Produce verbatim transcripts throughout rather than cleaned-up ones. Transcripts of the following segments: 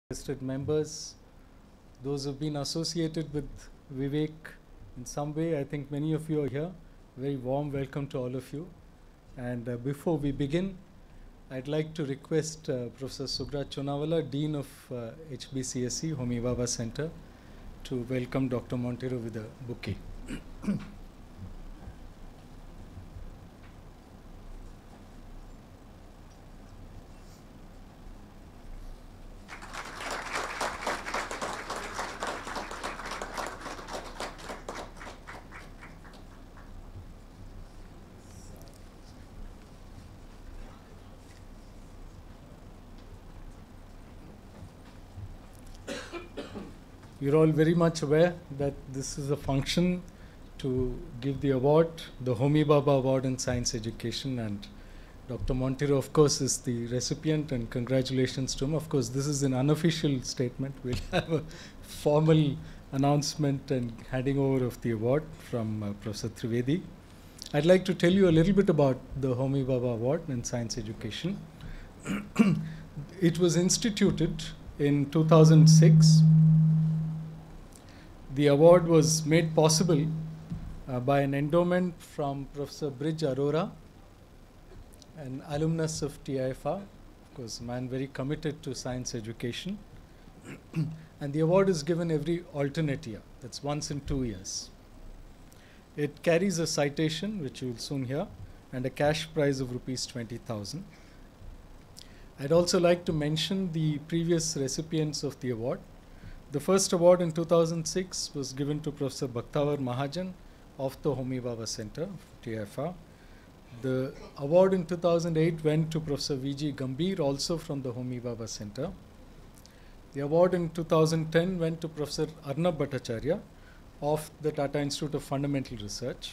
Interested members, those who have been associated with Vivek in some way. I think many of you are here. Very warm welcome to all of you. And uh, before we begin, I'd like to request uh, Professor Sugra Chunawala, Dean of uh, H B C S E Homi Bhabha Center, to welcome Doctor Monteiro with a bouquet. You're all very much aware that this is a function to give the award, the Homi Bhabha Award in Science Education, and Doctor Monteiro, of course, is the recipient, and congratulations to him. Of course, this is an unofficial statement. We'll have a formal announcement and handing over of the award from uh, Professor Trivedi. I'd like to tell you a little bit about the Homi Bhabha Award in Science Education. It was instituted in two thousand six. The award was made possible uh, by an endowment from Professor Bridge Arora, an alumnus of T I F R, of course, a man very committed to science education. And the award is given every alternate year, that's once in two years. It carries a citation, which you will soon hear, and a cash prize of rupees twenty thousand. I'd also like to mention the previous recipients of the award. The first award in two thousand six was given to Professor Bhaktawar Mahajan of the Homi Bhabha Center, T I F R. The award in two thousand eight went to Professor V G Gambhir, also from the Homi Bhabha Center. The award in two thousand ten went to Professor Arnab Bhattacharya of the Tata Institute of Fundamental Research.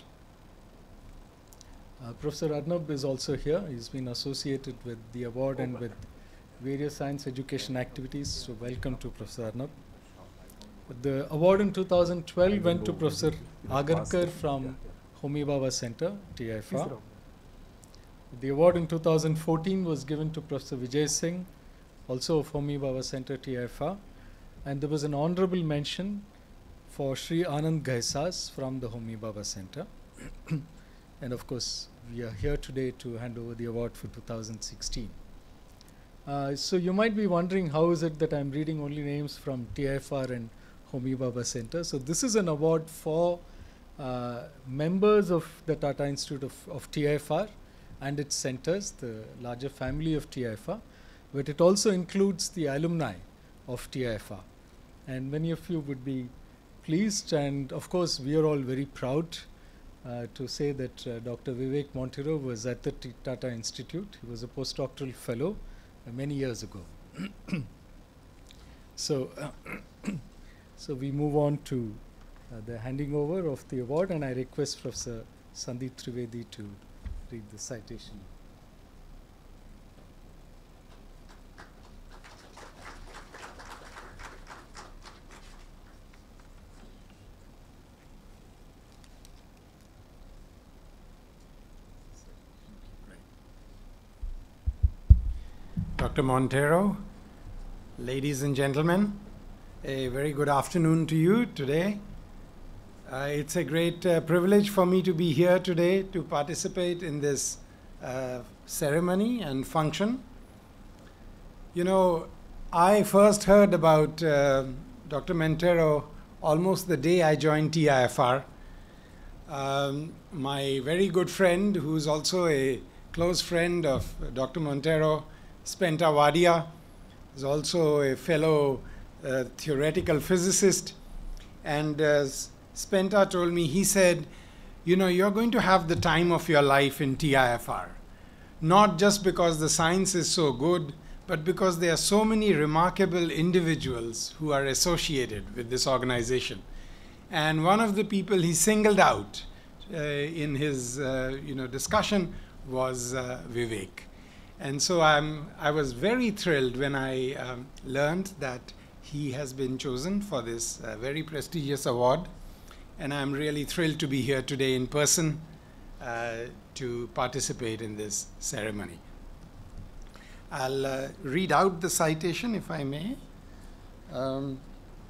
Uh, Professor Arnab is also here. He's been associated with the award and with various science education activities. So welcome to Professor Arnab. The award in two thousand twelve went to Professor Agarkar from Homi Bhabha Center, T I F R. The award in two thousand fourteen was given to Professor Vijay Singh, also of Homi Bhabha Center, T I F R. And there was an honorable mention for Shri Anand Ghaisas from the Homi Bhabha Center. And of course, we are here today to hand over the award for two thousand sixteen. Uh, so you might be wondering, how is it that I'm reading only names from T I F R and Homi Bhabha Center? So this is an award for uh, members of the Tata Institute of, of T I F R and its centers, the larger family of T I F R, but it also includes the alumni of T I F R. And many of you would be pleased, and of course we are all very proud uh, to say that uh, Doctor Vivek Monteiro was at the T Tata Institute. He was a postdoctoral fellow uh, many years ago. So. Uh, So we move on to uh, the handing over of the award, and I request Professor Sandip Trivedi to read the citation. Doctor Monteiro, ladies and gentlemen, a very good afternoon to you today. Uh, it's a great uh, privilege for me to be here today to participate in this uh, ceremony and function. You know, I first heard about uh, Doctor Monteiro almost the day I joined T I F R. Um, my very good friend, who's also a close friend of Doctor Monteiro, Spenta Wadia, is also a fellow Uh, theoretical physicist, and uh, Spenta told me, he said, you know, you're going to have the time of your life in T I F R, not just because the science is so good, but because there are so many remarkable individuals who are associated with this organization. And one of the people he singled out uh, in his uh, you know, discussion was uh, Vivek. And so I'm, I was very thrilled when I um, learned that he has been chosen for this uh, very prestigious award, and I'm really thrilled to be here today in person uh, to participate in this ceremony. I'll uh, read out the citation, if I may. Um,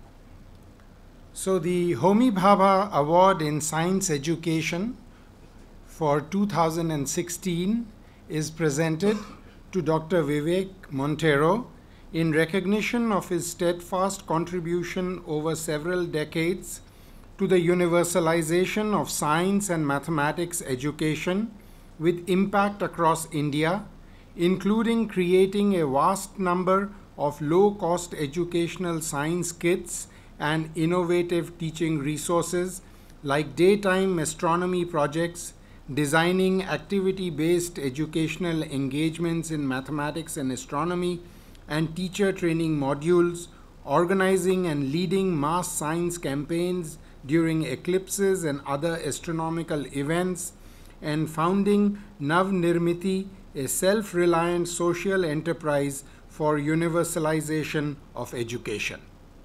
so the Homi Bhabha Award in Science Education for two thousand sixteen is presented to Doctor Vivek Monteiro in recognition of his steadfast contribution over several decades to the universalization of science and mathematics education with impact across India, including creating a vast number of low-cost educational science kits and innovative teaching resources like daytime astronomy projects, designing activity-based educational engagements in mathematics and astronomy, and teacher training modules, organizing and leading mass science campaigns during eclipses and other astronomical events, and founding Navnirmiti, a self-reliant social enterprise for universalization of education.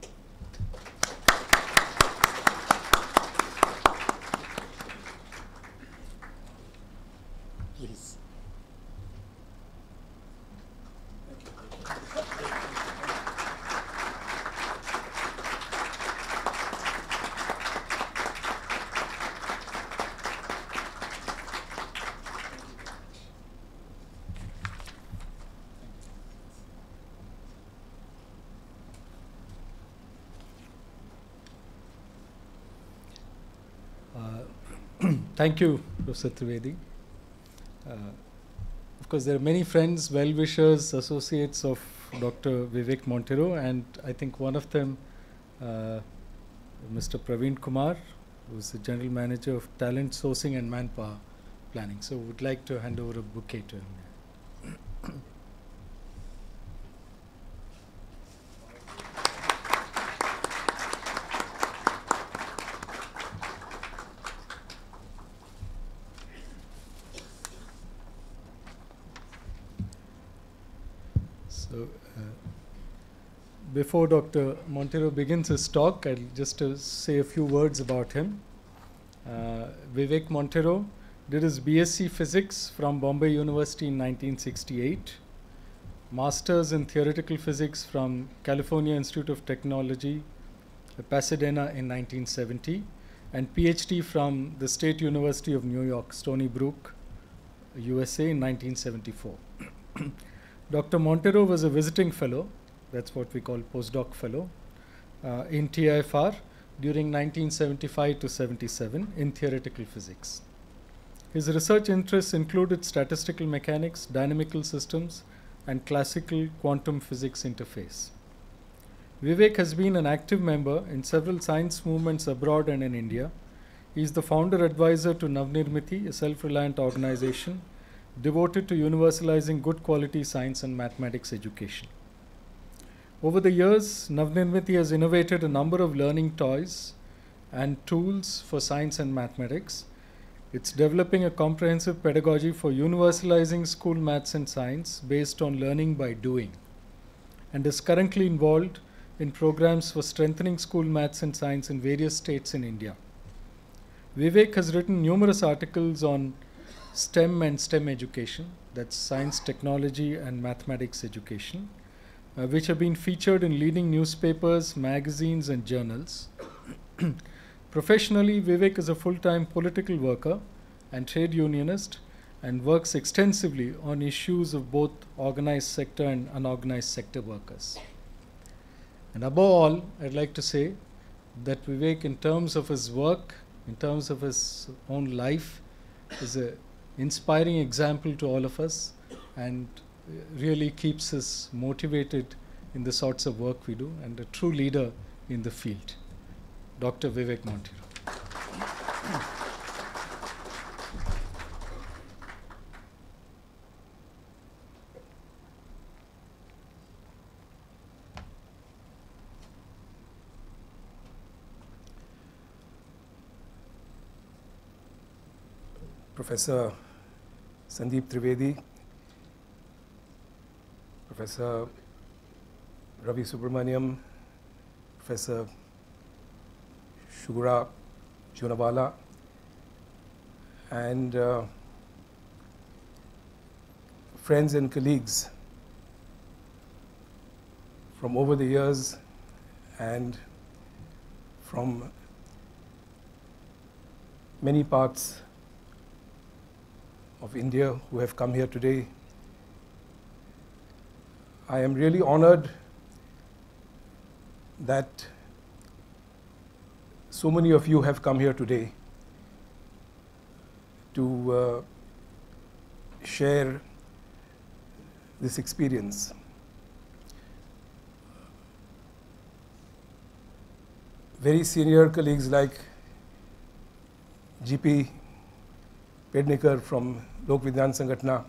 Please. Thank you, Professor Trivedi. Uh, of course, there are many friends, well-wishers, associates of Doctor Vivek Monteiro, and I think one of them, uh, Mister Praveen Kumar, who is the General Manager of Talent Sourcing and Manpower Planning. So, would like to hand over a bouquet to him. So, uh, before Doctor Monteiro begins his talk, I'll just uh, say a few words about him. Uh, Vivek Monteiro did his B S c Physics from Bombay University in nineteen sixty-eight, Masters in Theoretical Physics from California Institute of Technology, Pasadena in nineteen seventy, and PhD from the State University of New York, Stony Brook, U S A in nineteen seventy-four. Doctor Monteiro was a visiting fellow, that's what we call postdoc fellow, uh, in T I F R during nineteen seventy-five to seventy-seven in theoretical physics. His research interests included statistical mechanics, dynamical systems, and classical quantum physics interface. Vivek has been an active member in several science movements abroad and in India. He is the founder advisor to Navnirmiti, a self-reliant organization devoted to universalizing good quality science and mathematics education. Over the years, Navnirmiti has innovated a number of learning toys and tools for science and mathematics. It's developing a comprehensive pedagogy for universalizing school maths and science based on learning by doing, and is currently involved in programs for strengthening school maths and science in various states in India. Vivek has written numerous articles on STEM and STEM education, that's science, technology, and mathematics education, uh, which have been featured in leading newspapers, magazines, and journals. Professionally, Vivek is a full-time political worker and trade unionist and works extensively on issues of both organized sector and unorganized sector workers. And above all, I'd like to say that Vivek, in terms of his work, in terms of his own life, is an inspiring example to all of us and really keeps us motivated in the sorts of work we do, and a true leader in the field. Doctor Vivek Monteiro. Professor Sandip Trivedi, Professor Ravi Subramaniam, Professor Sugra, Chunawala, and uh, friends and colleagues from over the years and from many parts of India who have come here today. I am really honored that so many of you have come here today to uh, share this experience. Very senior colleagues like G P Pednekar from Lok Vidyan Sangatna,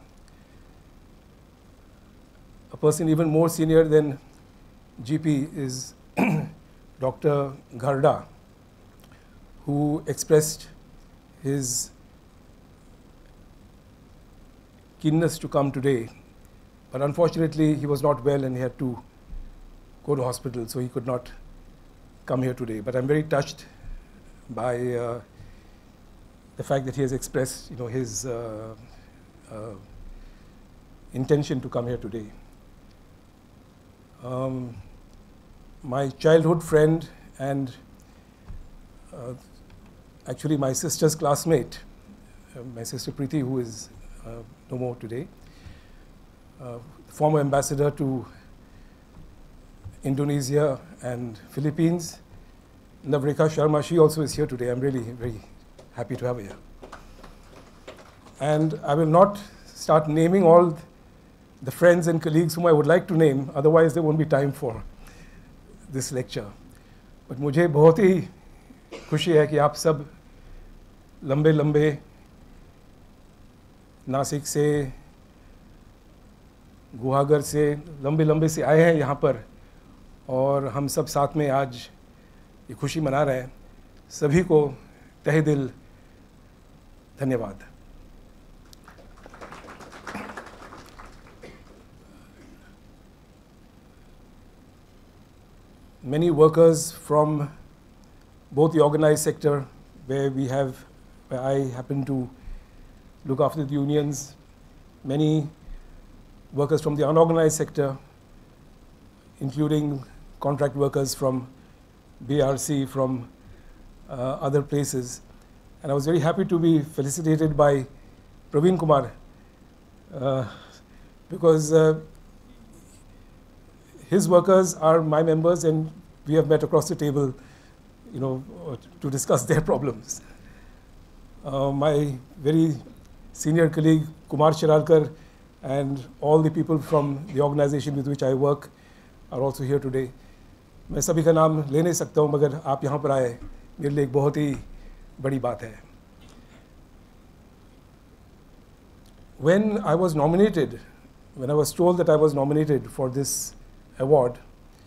a person even more senior than G P is Doctor Gharda, who expressed his keenness to come today, but unfortunately he was not well and he had to go to hospital, so he could not come here today. But I'm very touched by uh, the fact that he has expressed, you know, his uh, uh, intention to come here today. Um, my childhood friend and uh, actually my sister's classmate, uh, my sister Preeti, who is uh, no more today, uh, former ambassador to Indonesia and Philippines, Navrika Sharma, she also is here today. I'm really very happy to have her here. And I will not start naming all the friends and colleagues whom I would like to name, otherwise there won't be time for this lecture. But मुझे बहुत ही खुशी है कि आप सब लंबे लंबे नासिक से, गुहागर से, लंबे लंबे से आए हैं यहाँ पर और हम सब साथ में आज ये खुशी मना रहे हैं. सभी को तहे दिल धन्यवाद. Many workers from both the organized sector, where we have, where I happen to look after the unions, many workers from the unorganized sector, including contract workers from B R C, from uh, other places. And I was very happy to be felicitated by Praveen Kumar uh, because uh, his workers are my members and we have met across the table, you know, to discuss their problems. Uh, my very senior colleague Kumar Shiralkar and all the people from the organization with which I work are also here today. मैं सभी का नाम ले नहीं सकता हूँ, मगर आप यहाँ पर आए मेरे लिए एक बहुत ही बड़ी बात है. When I was nominated, when I was told that I was nominated for this award,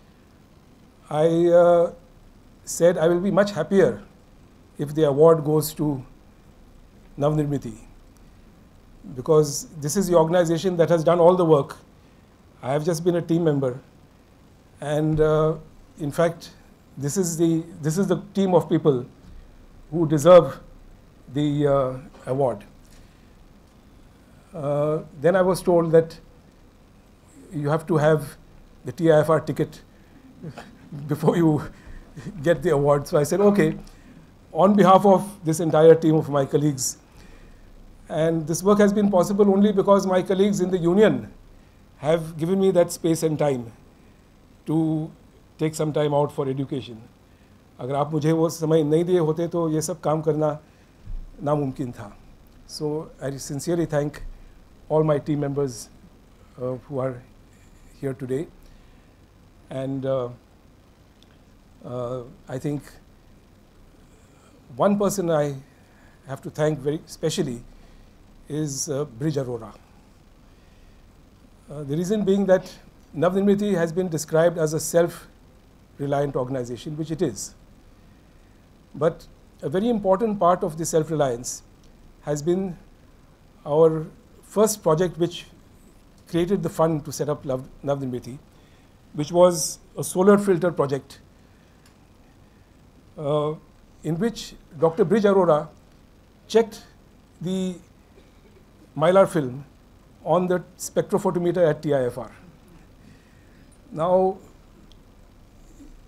I uh, said I will be much happier if the award goes to Navnirmiti, because this is the organization that has done all the work. I have just been a team member, and uh, in fact, this is the this is the team of people who deserve the uh, award. Uh, then I was told that you have to have the T I F R ticket before you get the award. So I said, okay, on behalf of this entire team of my colleagues, and this work has been possible only because my colleagues in the union have given me that space and time to take some time out for education. अगर आप मुझे वो समय नहीं दिए होते तो ये सब काम करना नामुमकिन था. So I sincerely thank all my team members uh, who are here today. And uh, uh, I think one person I have to thank very specially is uh, Bridge Arora. Uh, the reason being that Navnirmiti has been described as a self-reliant organization, which it is. But a very important part of the self-reliance has been our first project which created the fund to set up Navnirmiti, which was a solar filter project uh, in which Doctor Bridge Arora checked the mylar film on the spectrophotometer at T I F R. Now,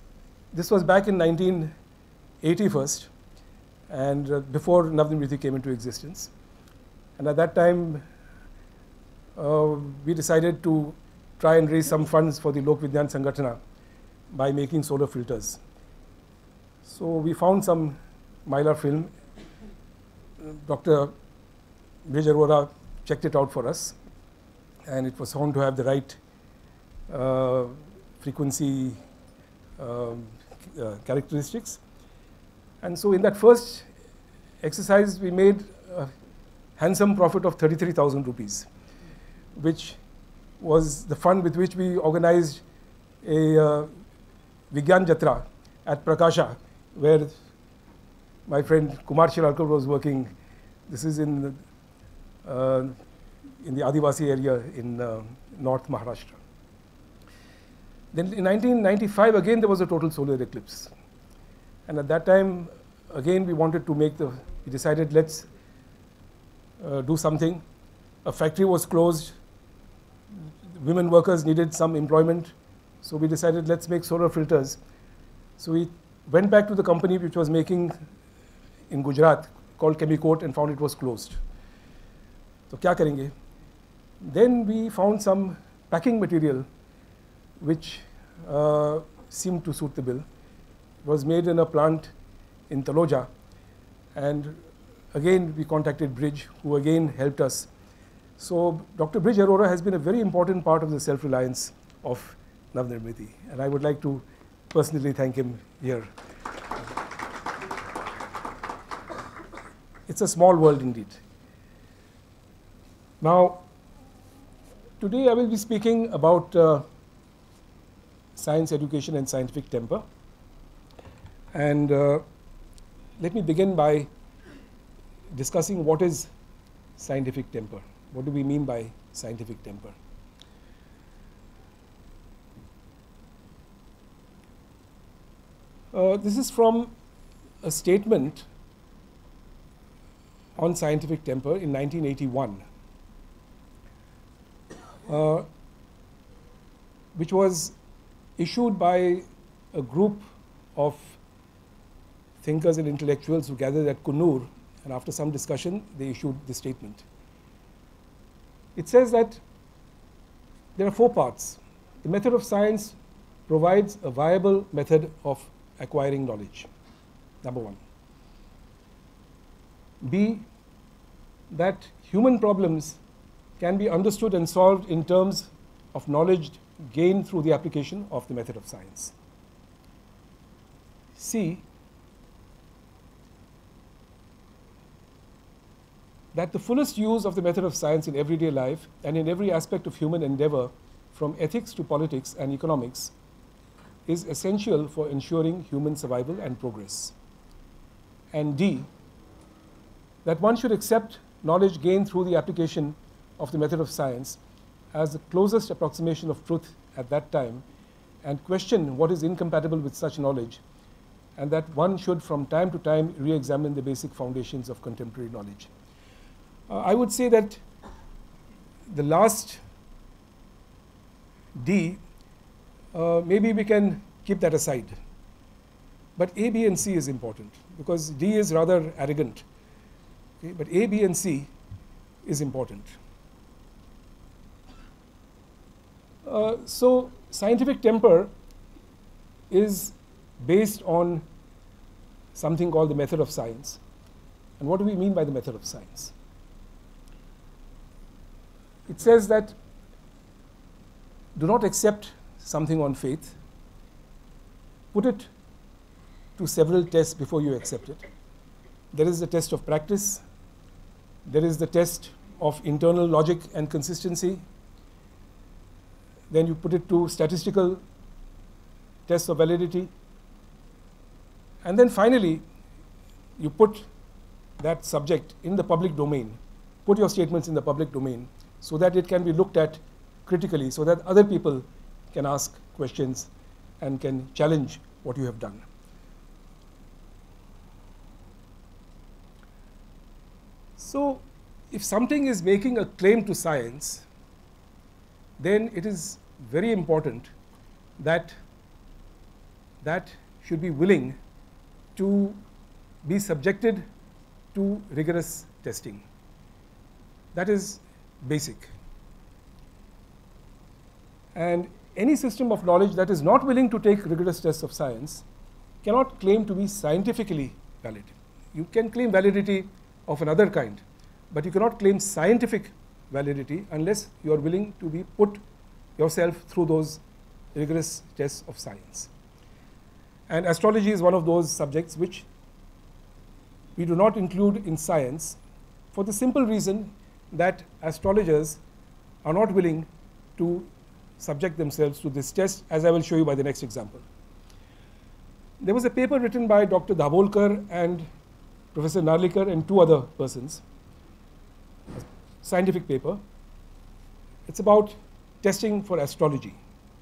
this was back in nineteen eighty first, and uh, before Navnirmiti came into existence. And at that time, uh, we decided to try and raise some funds for the Lok Vigyan Sangatana by making solar filters. So we found some mylar film. Doctor Brij Arora checked it out for us, and it was found to have the right uh, frequency um, uh, characteristics. And so in that first exercise, we made a handsome profit of thirty-three thousand rupees, which was the fund with which we organized a uh, Vigyan Jatra at Prakasha, where my friend Kumar Shiralkar was working. This is in the, uh, in the Adivasi area in uh, North Maharashtra. Then in nineteen ninety-five, again, there was a total solar eclipse. And at that time, again, we wanted to make the, we decided let's uh, do something. A factory was closed. Women workers needed some employment. So we decided let's make solar filters. So we went back to the company which was making in Gujarat called Chemicoat and found it was closed. So kya karenge? Then we found some packing material which uh, seemed to suit the bill. It was made in a plant in Taloja, and again we contacted Brij, who again helped us. So Doctor Brij Arora has been a very important part of the self-reliance of Navnirmiti, and I would like to personally thank him here. It's a small world indeed. Now, today I will be speaking about uh, science education and scientific temper. And uh, let me begin by discussing what is scientific temper. What do we mean by scientific temper? Uh, this is from a statement on scientific temper in nineteen eighty-one, uh, which was issued by a group of thinkers and intellectuals who gathered at Kunnur, and after some discussion, they issued this statement. It says that there are four parts. The method of science provides a viable method of acquiring knowledge, number one. B, that human problems can be understood and solved in terms of knowledge gained through the application of the method of science. C, that the fullest use of the method of science in everyday life and in every aspect of human endeavor, from ethics to politics and economics, is essential for ensuring human survival and progress. And D, that one should accept knowledge gained through the application of the method of science as the closest approximation of truth at that time, and question what is incompatible with such knowledge, and that one should from time to time re-examine the basic foundations of contemporary knowledge. Uh, I would say that the last D, uh, maybe we can keep that aside. But A, B, and C is important, because D is rather arrogant. Okay, but A, B, and C is important. Uh, so scientific temper is based on something called the method of science. And what do we mean by the method of science? It says that do not accept something on faith. Put it to several tests before you accept it. There is the test of practice. There is the test of internal logic and consistency. Then you put it to statistical tests of validity. And then finally, you put that subject in the public domain. Put your statements in the public domain so that it can be looked at critically, so that other people can ask questions and can challenge what you have done. So if something is making a claim to science, then it is very important that that should be willing to be subjected to rigorous testing. That is basic. And any system of knowledge that is not willing to take rigorous tests of science cannot claim to be scientifically valid. You can claim validity of another kind, but you cannot claim scientific validity unless you are willing to be put yourself through those rigorous tests of science. And astrology is one of those subjects which we do not include in science for the simple reason that astrologers are not willing to subject themselves to this test, as I will show you by the next example. There was a paper written by Doctor Dabholkar and Professor Narlikar and two other persons, a scientific paper. It's about testing for astrology.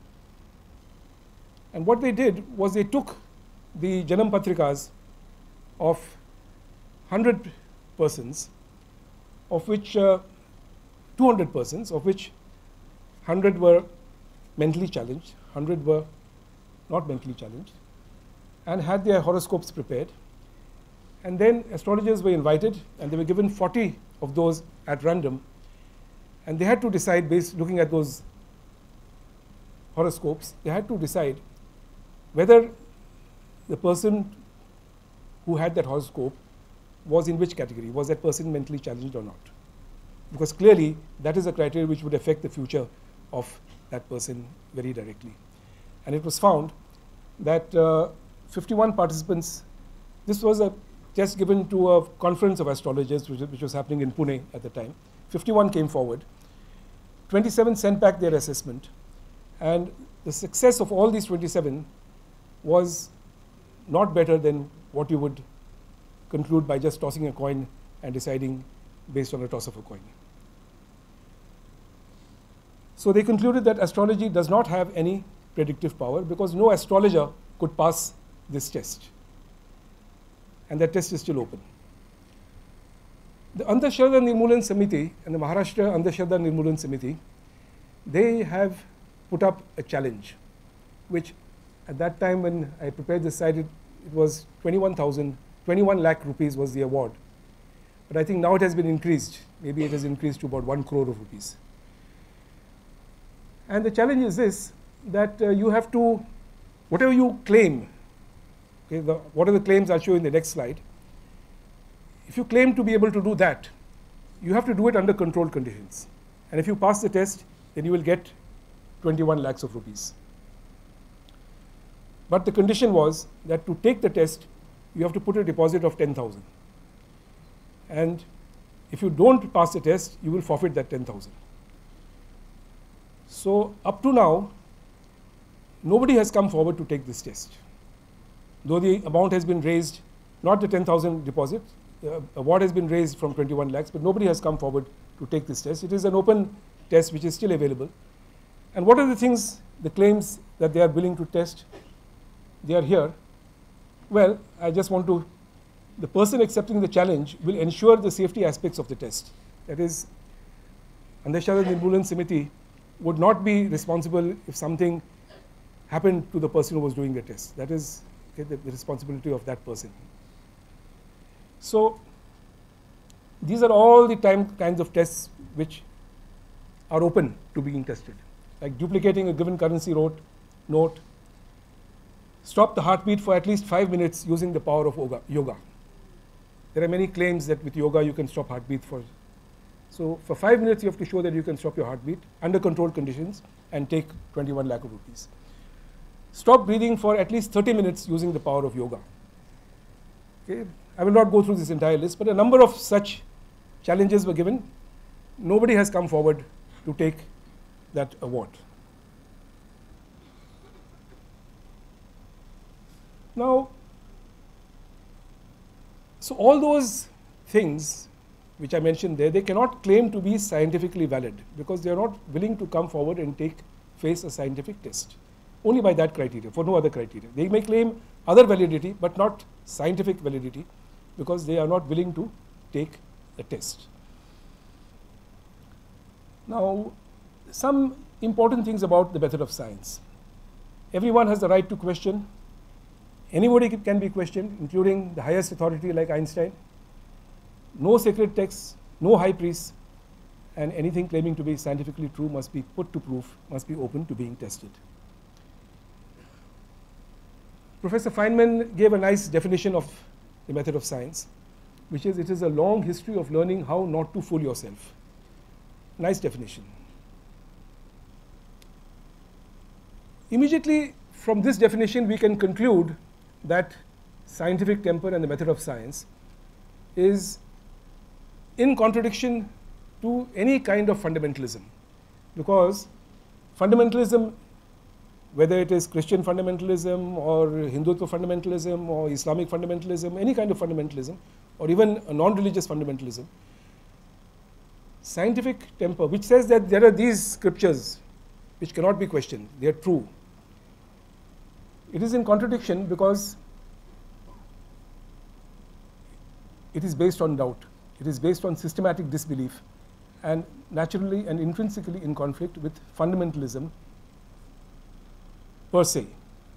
And what they did was they took the Janam Patrikas of one hundred persons, of which uh, two hundred persons, of which one hundred were mentally challenged, one hundred were not mentally challenged, and had their horoscopes prepared. And then astrologers were invited, and they were given forty of those at random, and they had to decide, based looking at those horoscopes, they had to decide whether the person who had that horoscope was in which category. Was that person mentally challenged or not? Because clearly that is a criteria which would affect the future of that person very directly. And it was found that uh, fifty-one participants, this was a test given to a conference of astrologers which, which was happening in Pune at the time. fifty-one came forward, twenty-seven sent back their assessment, and the success of all these twenty-seven was not better than what you would conclude by just tossing a coin and deciding based on a toss of a coin. So they concluded that astrology does not have any predictive power because no astrologer could pass this test. And that test is still open. The Andhashraddha Nirmulan Samiti and the Maharashtra Andhashraddha Nirmulan Samiti, they have put up a challenge, which at that time when I prepared this slide, it, it was twenty-one thousand, twenty-one lakh rupees was the award. But I think now it has been increased. Maybe it has increased to about one crore of rupees. And the challenge is this, that uh, you have to, whatever you claim, okay, the, what are the claims I'll show you in the next slide. If you claim to be able to do that, you have to do it under controlled conditions. And if you pass the test, then you will get twenty-one lakhs of rupees. But the condition was that to take the test, you have to put a deposit of ten thousand. And if you don't pass the test, you will forfeit that ten thousand. So up to now, nobody has come forward to take this test. Though the amount has been raised, not the ten thousand deposit, the award has been raised from twenty-one lakhs, but nobody has come forward to take this test. It is an open test which is still available. And what are the things, the claims that they are willing to test? They are here. Well, I just want to, the person accepting the challenge will ensure the safety aspects of the test. That is, Andhashraddha Nirmulan Samiti would not be responsible if something happened to the person who was doing the test. That is okay, the, the responsibility of that person. So these are all the time kinds of tests which are open to being tested, like duplicating a given currency note, note, stop the heartbeat for at least five minutes using the power of yoga. There are many claims that with yoga you can stop heartbeat for. So for five minutes you have to show that you can stop your heartbeat under controlled conditions and take twenty-one lakh of rupees. Stop breathing for at least thirty minutes using the power of yoga. Okay. I will not go through this entire list, but a number of such challenges were given. Nobody has come forward to take that award. Now, so all those things which I mentioned there, they cannot claim to be scientifically valid because they are not willing to come forward and take, face a scientific test. Only by that criteria, for no other criteria. They may claim other validity, but not scientific validity because they are not willing to take the test. Now, some important things about the method of science. Everyone has the right to question. Anybody can be questioned, including the highest authority like Einstein. No sacred texts, no high priests, and anything claiming to be scientifically true must be put to proof, must be open to being tested. Professor Feynman gave a nice definition of the method of science, which is it is a long history of learning how not to fool yourself. Nice definition. Immediately from this definition, we can conclude that scientific temper and the method of science is in contradiction to any kind of fundamentalism, because fundamentalism, whether it is Christian fundamentalism or Hindutva fundamentalism or Islamic fundamentalism, any kind of fundamentalism, or even a non-religious fundamentalism, scientific temper, which says that there are these scriptures which cannot be questioned, they are true. It is in contradiction because it is based on doubt. It is based on systematic disbelief, and naturally and intrinsically in conflict with fundamentalism per se.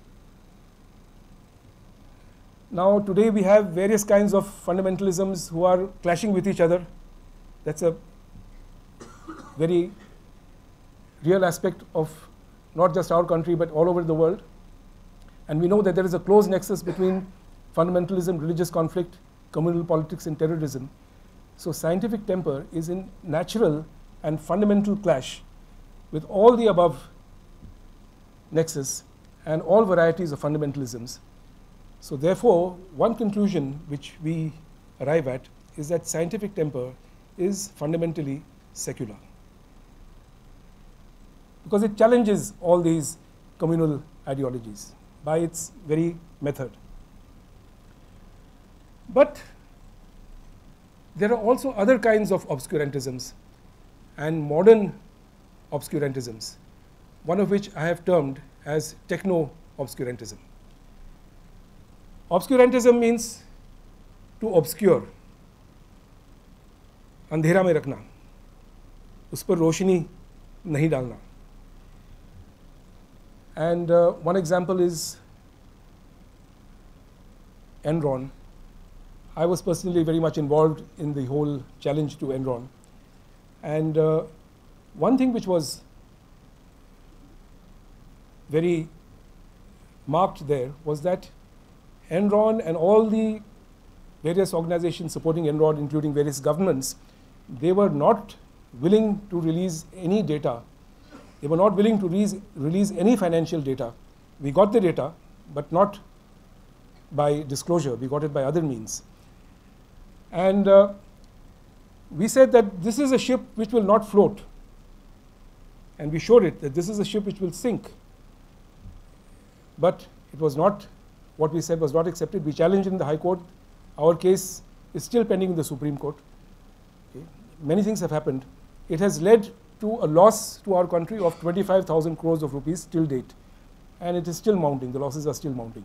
Now today we have various kinds of fundamentalisms who are clashing with each other. That's a very real aspect of not just our country but all over the world. And we know that there is a close nexus between fundamentalism, religious conflict, communal politics and terrorism. So scientific temper is in natural and fundamental clash with all the above nexus and all varieties of fundamentalisms. So therefore, one conclusion which we arrive at is that scientific temper is fundamentally secular, because it challenges all these communal ideologies by its very method. But there are also other kinds of obscurantisms and modern obscurantisms, one of which I have termed as techno-obscurantism. Obscurantism means to obscure, अंधेरा में रखना, उस पर रोशनी नहीं डालना. And uh, one example is Enron. I was personally very much involved in the whole challenge to Enron. And uh, one thing which was very marked there was that Enron and all the various organizations supporting Enron, including various governments, they were not willing to release any data. They were not willing to release, release any financial data. We got the data, but not by disclosure. We got it by other means. And uh, we said that this is a ship which will not float. And we showed it that this is a ship which will sink. But it was not, what we said was not accepted. We challenged in the High Court. Our case is still pending in the Supreme Court. Okay. Many things have happened. It has led to a loss to our country of twenty-five thousand crores of rupees till date. And it is still mounting. The losses are still mounting.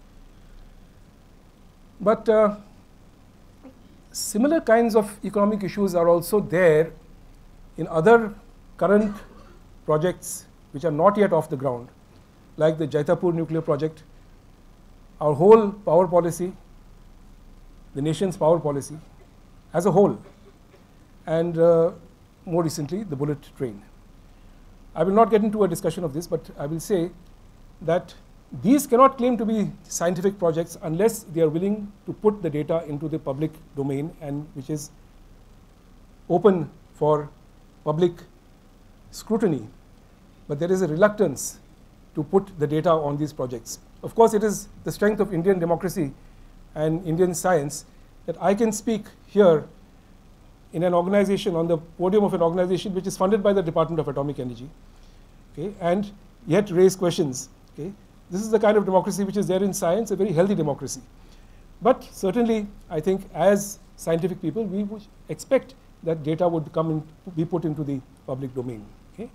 But uh, similar kinds of economic issues are also there in other current projects which are not yet off the ground, like the Jaitapur nuclear project, our whole power policy, the nation's power policy as a whole, and uh, more recently the bullet train. I will not get into a discussion of this, but I will say that these cannot claim to be scientific projects unless they are willing to put the data into the public domain, and which is open for public scrutiny. But there is a reluctance to put the data on these projects. Of course, it is the strength of Indian democracy and Indian science that I can speak here in an organization, on the podium of an organization which is funded by the Department of Atomic Energy, okay, and yet raise questions. Okay. This is the kind of democracy which is there in science, a very healthy democracy. But certainly, I think as scientific people, we would expect that data would come in, be put into the public domain. Okay.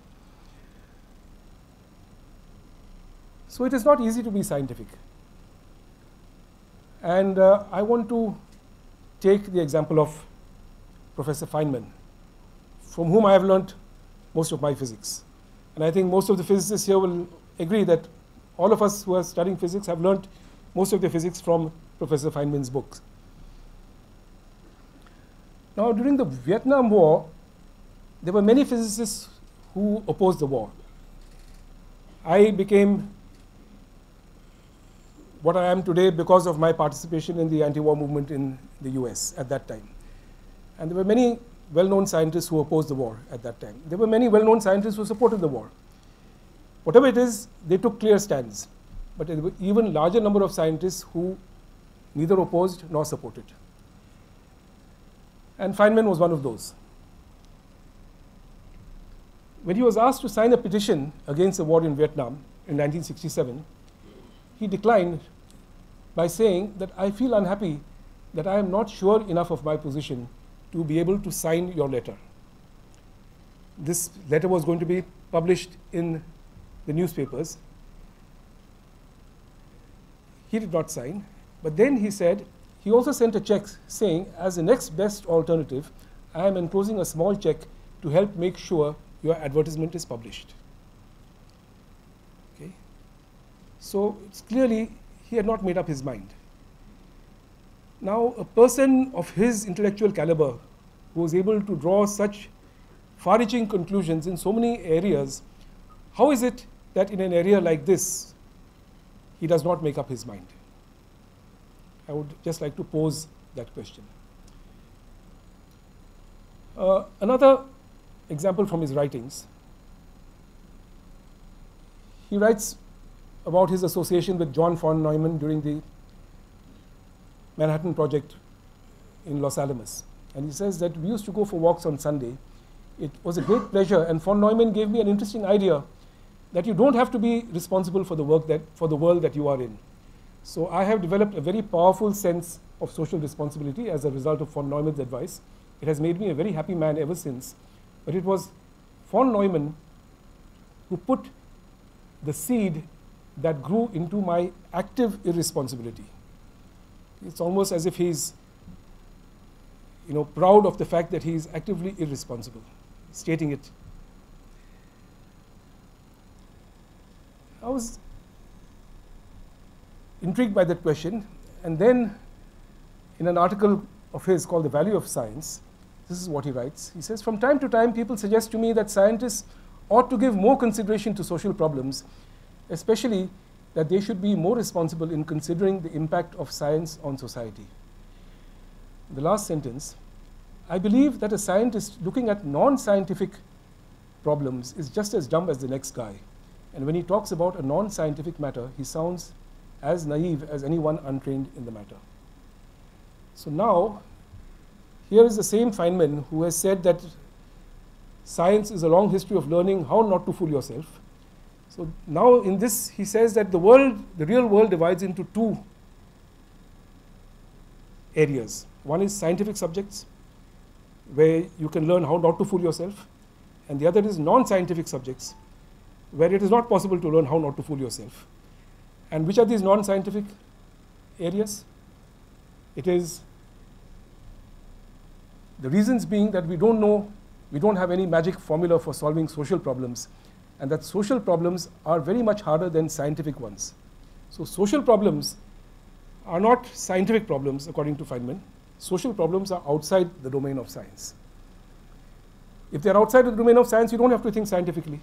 So it is not easy to be scientific. And uh, I want to take the example of Professor Feynman, from whom I have learnt most of my physics. And I think most of the physicists here will agree that all of us who are studying physics have learnt most of the physics from Professor Feynman's books. Now, during the Vietnam War, there were many physicists who opposed the war. I became what I am today because of my participation in the anti-war movement in the U S at that time. And there were many well-known scientists who opposed the war at that time. There were many well-known scientists who supported the war. Whatever it is, they took clear stands. But there were even larger number of scientists who neither opposed nor supported. And Feynman was one of those. When he was asked to sign a petition against the war in Vietnam in nineteen sixty-seven, he declined by saying that I feel unhappy that I am not sure enough of my position to be able to sign your letter. This letter was going to be published in the newspapers. He did not sign, but then he said, he also sent a check saying, as the next best alternative, I am enclosing a small check to help make sure your advertisement is published. Okay. So it's clearly he had not made up his mind. Now, a person of his intellectual caliber who was able to draw such far-reaching conclusions in so many areas, how is it that in an area like this, he does not make up his mind? I would just like to pose that question. Uh, another example from his writings. He writes about his association with John von Neumann during the Manhattan Project in Los Alamos. And he says that we used to go for walks on Sunday. It was a great pleasure, and von Neumann gave me an interesting idea that you don't have to be responsible for the work that, for the world that you are in. So I have developed a very powerful sense of social responsibility as a result of von Neumann's advice. It has made me a very happy man ever since. But it was von Neumann who put the seed that grew into my active irresponsibility. It's almost as if he's, you know, proud of the fact that he is actively irresponsible, stating it. I was intrigued by that question, and then in an article of his called The Value of Science, this is what he writes. He says, from time to time, people suggest to me that scientists ought to give more consideration to social problems, especially that they should be more responsible in considering the impact of science on society. The last sentence, I believe that a scientist looking at non-scientific problems is just as dumb as the next guy. And when he talks about a non-scientific matter, he sounds as naive as anyone untrained in the matter. So now, here is the same Feynman who has said that science is a long history of learning how not to fool yourself. So now in this, he says that the world, the real world divides into two areas. One is scientific subjects, where you can learn how not to fool yourself. And the other is non-scientific subjects, where it is not possible to learn how not to fool yourself. And which are these non-scientific areas? It is the reasons being that we don't know, we don't have any magic formula for solving social problems, and that social problems are very much harder than scientific ones. So social problems are not scientific problems, according to Feynman. Social problems are outside the domain of science. If they're outside the domain of science, you don't have to think scientifically.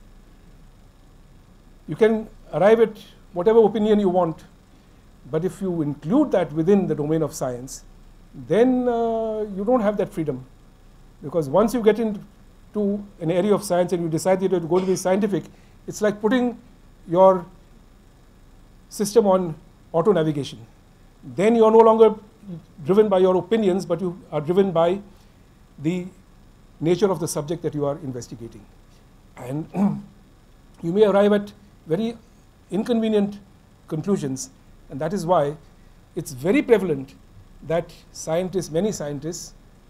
You can arrive at whatever opinion you want, but if you include that within the domain of science, then uh, you don't have that freedom. Because once you get into an area of science and you decide that you're going to be scientific, it's like putting your system on auto navigation. Then you're no longer driven by your opinions, but you are driven by the nature of the subject that you are investigating. And you may arrive at very inconvenient conclusions, and that is why it's very prevalent that scientists, many scientists,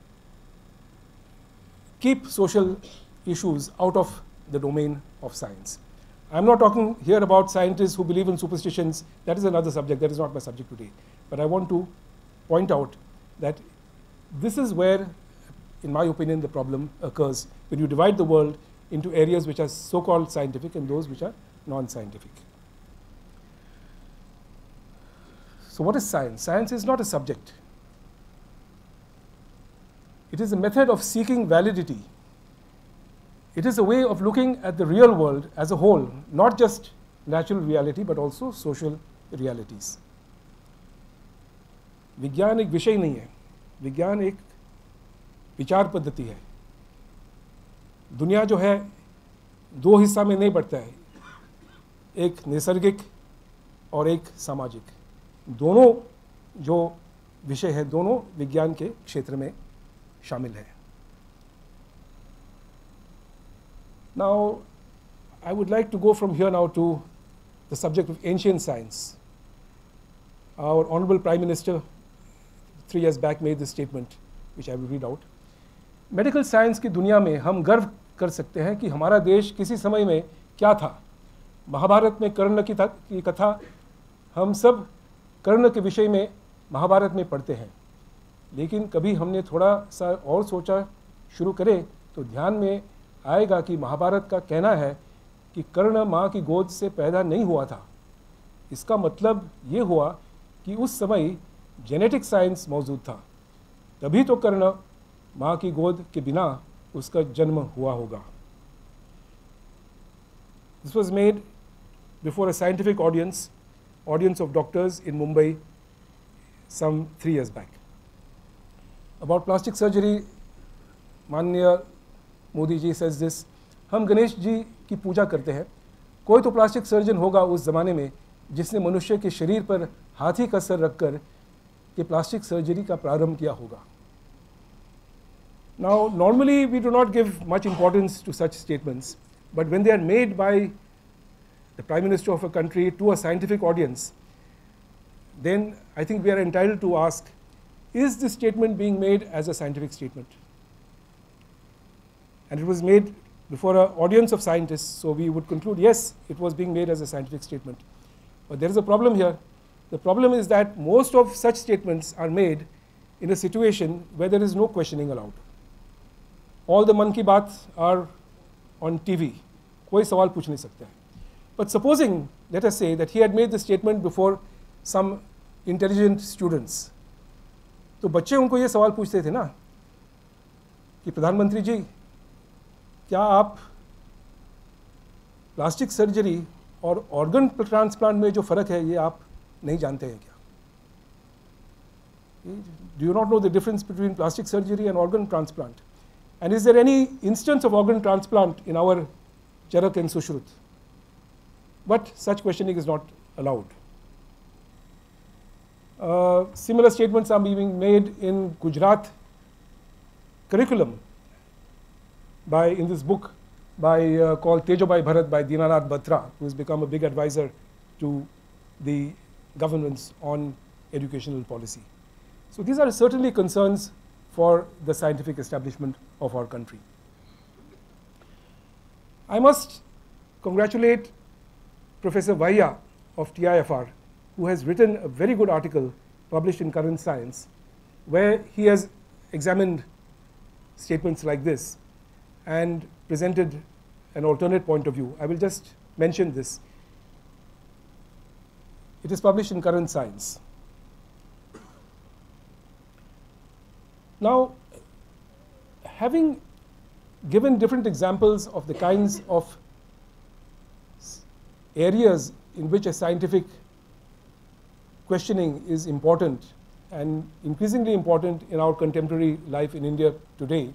keep social issues out of the domain of science. I'm not talking here about scientists who believe in superstitions. That is another subject. That is not my subject today. But I want to point out that this is where, in my opinion, the problem occurs when you divide the world into areas which are so-called scientific and those which are non-scientific. So what is science? Science is not a subject. It is a method of seeking validity. It is a way of looking at the real world as a whole, not just natural reality, but also social realities. विज्ञान एक विषय नहीं है, विज्ञान एक विचार पद्धति है. दुनिया जो है दो हिस्सा में नहीं बढ़ता है, एक नैसर्गिक और एक सामाजिक. दोनों जो विषय है दोनों विज्ञान के क्षेत्र में शामिल है. Now, I would like to go from here now to the subject of ancient science. Our Honorable Prime Minister three years back made this statement, which I will read out. Medical science की दुनिया में हम गर्व कर सकते हैं कि हमारा देश किसी समय में क्या था. महाभारत में कर्ण की, की कथा हम सब कर्ण के विषय में महाभारत में पढ़ते हैं, लेकिन कभी हमने थोड़ा सा और सोचा शुरू करें तो ध्यान में आएगा कि महाभारत का कहना है कि कर्ण माँ की गोद से पैदा नहीं हुआ था. इसका मतलब ये हुआ कि उस समय जेनेटिक साइंस मौजूद था, तभी तो कर्ण माँ की गोद के बिना उसका जन्म हुआ होगा. This was made before a scientific audience, audience of doctors in Mumbai some three years back. About plastic surgery, माननीय मोदी जी says this, हम गणेश जी की पूजा करते हैं. कोई तो प्लास्टिक सर्जन होगा उस ज़माने में जिसने मनुष्य के शरीर पर हाथी का सर रखकर के प्लास्टिक सर्जरी का प्रारंभ किया होगा. Now, normally we do not give much importance to such statements, but when they are made by the Prime Minister of a country to a scientific audience, then I think we are entitled to ask, is this statement being made as a scientific statement? And it was made before an audience of scientists, so we would conclude, yes, it was being made as a scientific statement. But there is a problem here. The problem is that most of such statements are made in a situation where there is no questioning allowed. All the man ki baat are on T V. कोई सवाल पूछ नहीं सकता है. But supposing, let us say, that he had made the statement before some intelligent students, तो बच्चे उनको ये सवाल पूछते थे ना कि प्रधानमंत्री जी, क्या आप प्लास्टिक सर्जरी और ऑर्गन ट्रांसप्लांट में जो फ़र्क है ये आप नहीं जानते हैं क्या? Do you not know the difference between plastic surgery and organ transplant? And is there any instance of organ transplant in our Charak and Sushrut? But such questioning is not allowed. Uh, similar statements are being made in Gujarat curriculum by, in this book by, uh, called Tejobai Bharat by Dinanath Batra, who has become a big advisor to the governments on educational policy. So these are certainly concerns for the scientific establishment of our country. I must congratulate Professor Vaya of T I F R, who has written a very good article published in Current Science, where he has examined statements like this and presented an alternate point of view. I will just mention this. It is published in Current Science. Now, having given different examples of the kinds of areas in which a scientific questioning is important and increasingly important in our contemporary life in India today,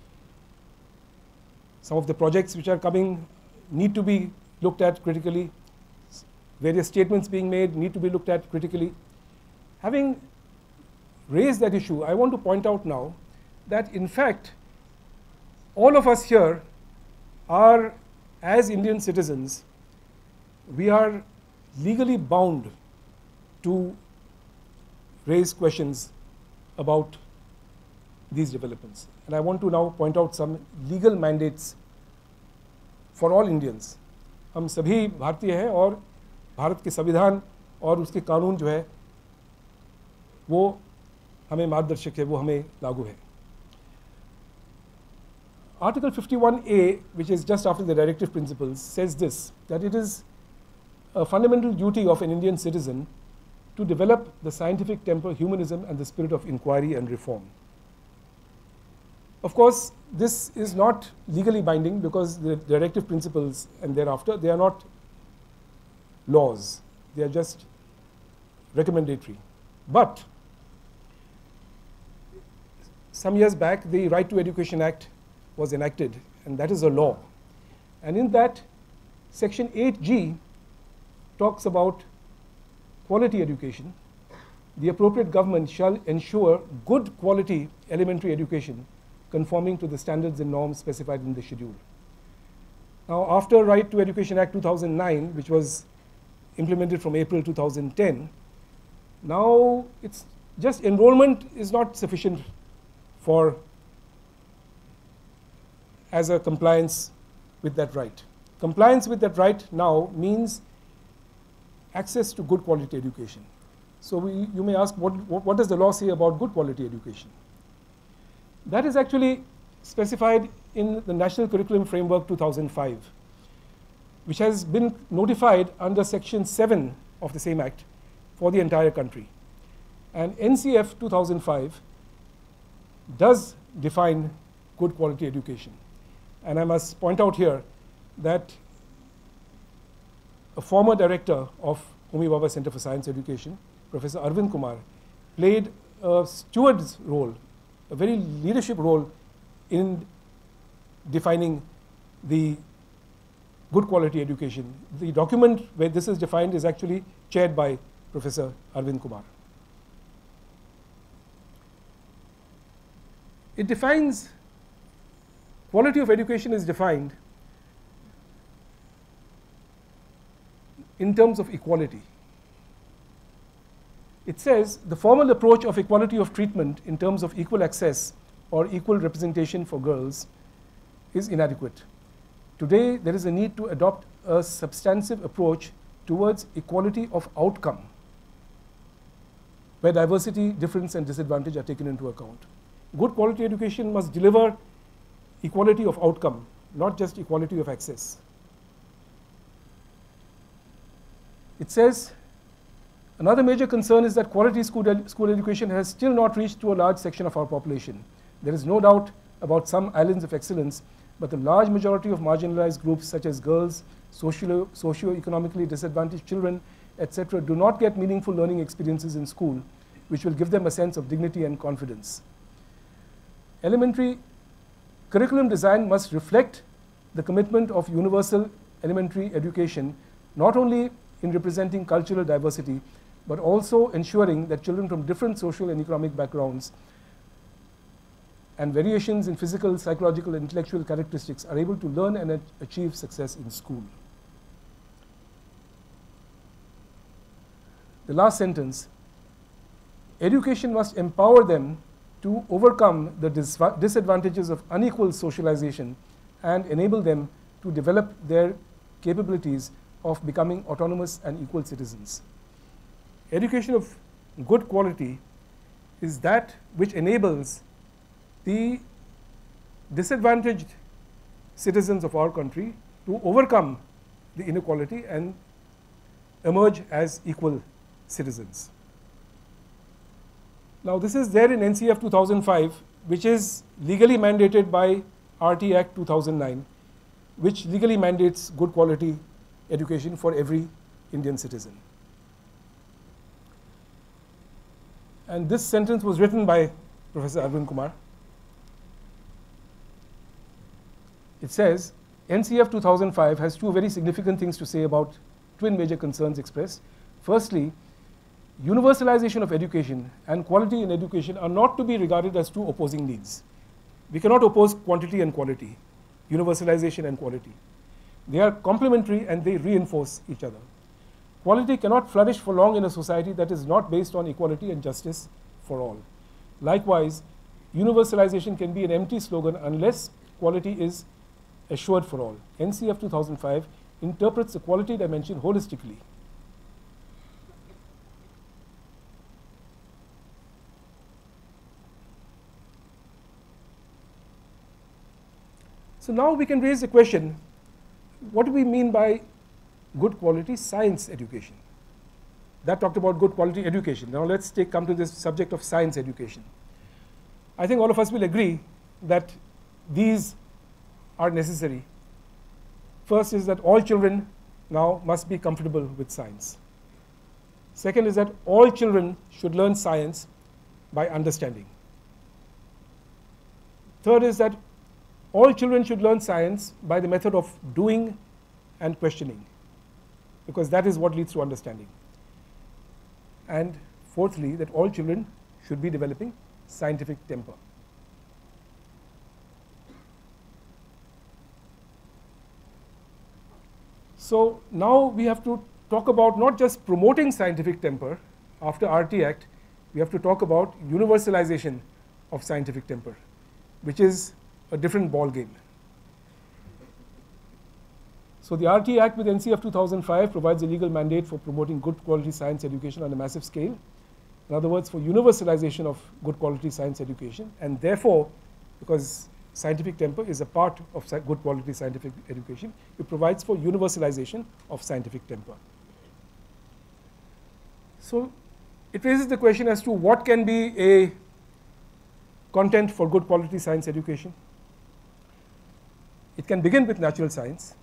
some of the projects which are coming need to be looked at critically. Various statements being made need to be looked at critically. Having raised that issue, I want to point out now that in fact, all of us here are, as Indian citizens, we are legally bound to raise questions about these developments. And I want to now point out some legal mandates for all Indians. हम सभी भारतीय हैं और भारत के संविधान और उसके कानून जो है वो हमें मार्गदर्शक है, वो हमें लागू है. Article fifty-one A, which is just after the directive principles, says this, that it is a fundamental duty of an Indian citizen to develop the scientific temper, humanism, and the spirit of inquiry and reform. Of course, this is not legally binding because the directive principles and thereafter, they are not laws. They are just recommendatory. But some years back, the Right to Education Act was enacted, and that is a law. And in that, Section eight G talks about quality education. The appropriate government shall ensure good quality elementary education conforming to the standards and norms specified in the schedule. Now, after Right to Education Act two thousand nine, which was implemented from April two thousand ten, now it's just enrollment is not sufficient for as a compliance with that right. Compliance with that right now means access to good quality education. So we, you may ask, what, what, what does the law say about good quality education? That is actually specified in the National Curriculum Framework two thousand five, which has been notified under Section seven of the same Act for the entire country. And N C F two thousand five does define good quality education. And I must point out here that a former director of Homi Bhabha Center for Science Education, Professor Arvind Kumar, played a steward's role, a very leadership role in defining the good quality education. The document where this is defined is actually chaired by Professor Arvind Kumar. It defines, quality of education is defined in terms of equality. It says the formal approach of equality of treatment in terms of equal access or equal representation for girls is inadequate. Today, there is a need to adopt a substantive approach towards equality of outcome, where diversity, difference, and disadvantage are taken into account. Good quality education must deliver equality of outcome, not just equality of access. It says, another major concern is that quality school, ed school education has still not reached to a large section of our population. There is no doubt about some islands of excellence, but the large majority of marginalized groups such as girls, socio socio-economically disadvantaged children, et cetera, do not get meaningful learning experiences in school, which will give them a sense of dignity and confidence. Elementary curriculum design must reflect the commitment of universal elementary education, not only in representing cultural diversity, but also ensuring that children from different social and economic backgrounds and variations in physical, psychological, and intellectual characteristics are able to learn and achieve success in school. The last sentence, education must empower them to overcome the dis disadvantages of unequal socialization and enable them to develop their capabilities of becoming autonomous and equal citizens. Education of good quality is that which enables the disadvantaged citizens of our country to overcome the inequality and emerge as equal citizens. Now, this is there in N C F two thousand five, which is legally mandated by R T Act two thousand nine, which legally mandates good quality education for every Indian citizen. And this sentence was written by Professor Arvind Kumar. It says, N C F two thousand five has two very significant things to say about twin major concerns expressed. Firstly, universalization of education and quality in education are not to be regarded as two opposing needs. We cannot oppose quantity and quality, universalization and quality. They are complementary and they reinforce each other. Quality cannot flourish for long in a society that is not based on equality and justice for all. Likewise, universalization can be an empty slogan unless quality is assured for all. N C F two thousand five interprets the quality dimension holistically. So now we can raise the question, what do we mean by good quality science education? that talked about good quality education. Now let's take, come to this subject of science education. I think all of us will agree that these are necessary. First is that all children now must be comfortable with science. Second is that all children should learn science by understanding. Third is that all children should learn science by the method of doing and questioning, because that is what leads to understanding. And fourthly, that all children should be developing scientific temper. So now we have to talk about not just promoting scientific temper. After R T Act, we have to talk about universalization of scientific temper, which is a different ball game. So the R T Act with N C F two thousand five provides a legal mandate for promoting good quality science education on a massive scale. In other words, for universalization of good quality science education, and therefore, because scientific temper is a part of good quality scientific education, it provides for universalization of scientific temper. So it raises the question as to what can be a content for good quality science education. It can begin with natural science,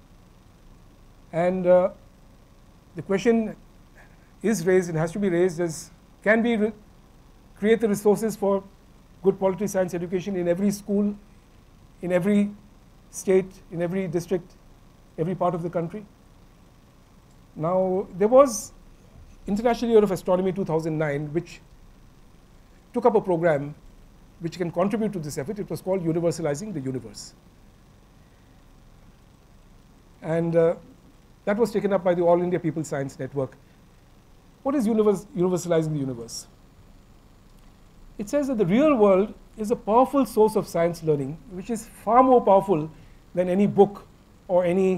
and uh, the question is raised and has to be raised as, can we create the resources for good quality science education in every school, in every state, in every district, every part of the country? Now, there was International Year of Astronomy two thousand nine, which took up a program which can contribute to this effort. It was called Universalizing the Universe. And uh, that was taken up by the All India People Science Network. What is universe, universalizing the universe? It says that the real world is a powerful source of science learning, which is far more powerful than any book or any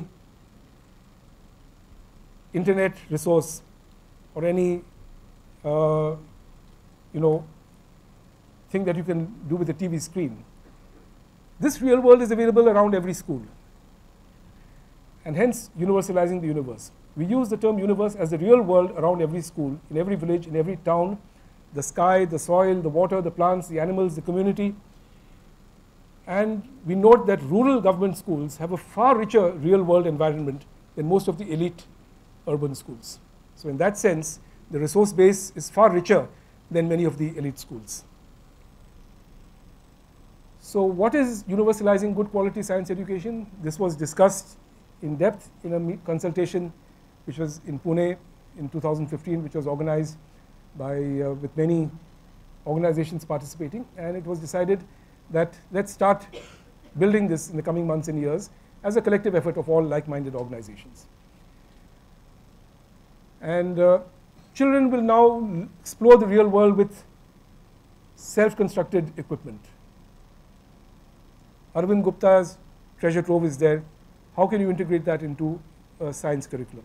internet resource or any uh, you know, thing that you can do with a T V screen. This real world is available around every school, and hence universalizing the universe. We use the term universe as the real world around every school, in every village, in every town, the sky, the soil, the water, the plants, the animals, the community. And we note that rural government schools have a far richer real world environment than most of the elite urban schools. So in that sense, the resource base is far richer than many of the elite schools. So what is universalizing good quality science education? This was discussed in depth in a consultation which was in Pune in two thousand fifteen, which was organized by, uh, with many organizations participating, and it was decided that let's start building this in the coming months and years as a collective effort of all like-minded organizations. And uh, children will now explore the real world with self-constructed equipment. Arvind Gupta's treasure trove is there. How can you integrate that into a science curriculum?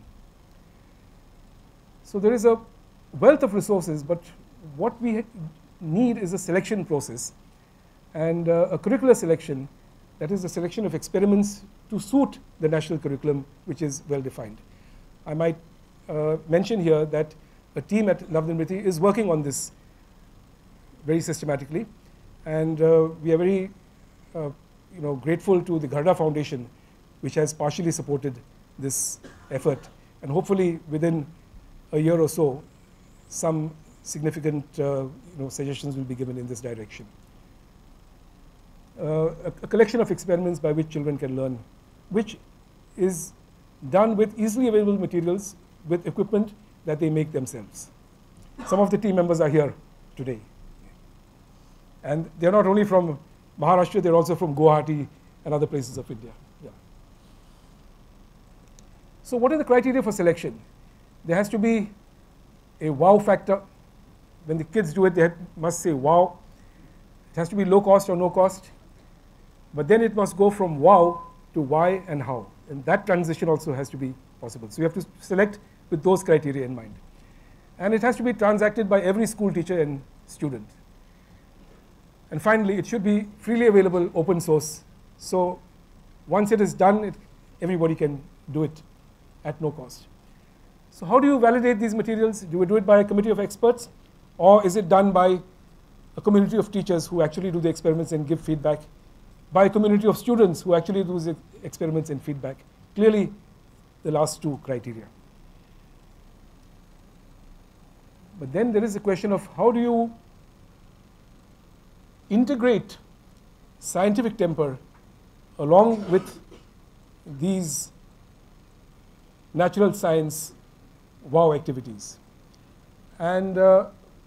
So there is a wealth of resources, but what we need is a selection process and uh, a curricular selection, that is the selection of experiments to suit the national curriculum, which is well defined. I might uh, mention here that a team at Navnirmiti is working on this very systematically, and uh, we are very uh, you know, grateful to the Gharda Foundation, which has partially supported this effort, and hopefully within a year or so, some significant uh, you know, suggestions will be given in this direction. Uh, a, a collection of experiments by which children can learn, which is done with easily available materials, with equipment that they make themselves. Some of the team members are here today. And they're not only from Maharashtra, they're also from Guwahati and other places of India. Yeah. So what are the criteria for selection? There has to be a wow factor. When the kids do it, they must say wow. It has to be low cost or no cost. But then it must go from wow to why and how. And that transition also has to be possible. So you have to select with those criteria in mind. And it has to be transacted by every school teacher and student. And finally, it should be freely available, open source. So once it is done, it, everybody can do it at no cost. So how do you validate these materials? Do you do it by a committee of experts, or is it done by a community of teachers who actually do the experiments and give feedback, by a community of students who actually do the experiments and feedback? Clearly, the last two criteria. But then there is a question of how do you integrate scientific temper along with these natural science wow activities. And uh,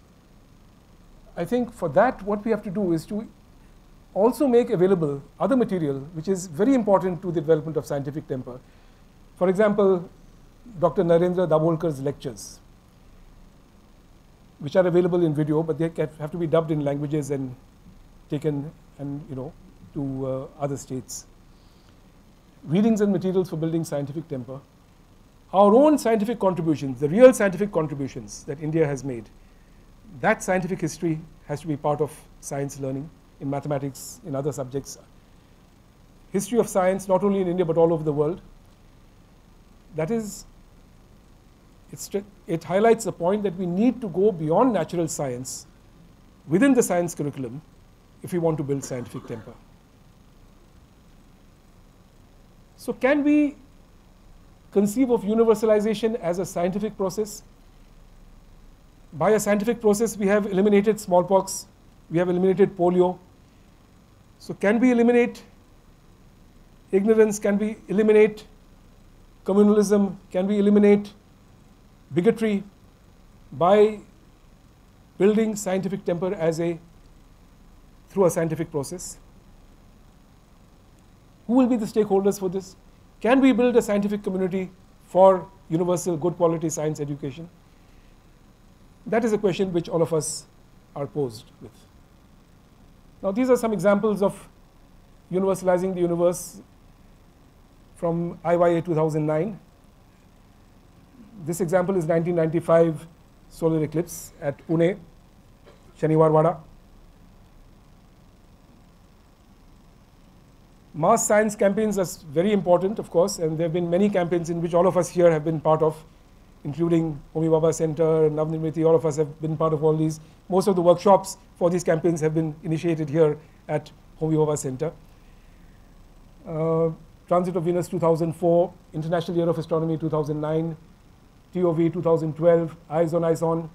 I think for that what we have to do is to also make available other material which is very important to the development of scientific temper. For example, Doctor Narendra Dabholkar's lectures, which are available in video, but they have to be dubbed in languages and taken and you know to uh, other states. Readings and materials for building scientific temper. Our own scientific contributions, the real scientific contributions that India has made, that scientific history has to be part of science learning in mathematics, in other subjects. History of science, not only in India but all over the world. That is, it's, it highlights the point that we need to go beyond natural science within the science curriculum if we want to build scientific temper. So can we conceive of universalization as a scientific process? By a scientific process, we have eliminated smallpox, we have eliminated polio. So can we eliminate ignorance? Can we eliminate communalism? Can we eliminate bigotry by building scientific temper as a through a scientific process? Who will be the stakeholders for this? Can we build a scientific community for universal good quality science education? That is a question which all of us are posed with. Now these are some examples of universalizing the universe from I Y A two thousand nine. This example is nineteen ninety-five solar eclipse at Pune, Shaniwarwada. Mass science campaigns are very important, of course, and there have been many campaigns in which all of us here have been part of, including Homi Bhabha Center, Navnirmiti, all of us have been part of all these. Most of the workshops for these campaigns have been initiated here at Homi Bhabha Center. Uh, Transit of Venus two thousand four, International Year of Astronomy two thousand nine, T O V two thousand twelve, Eyes on Eyes on.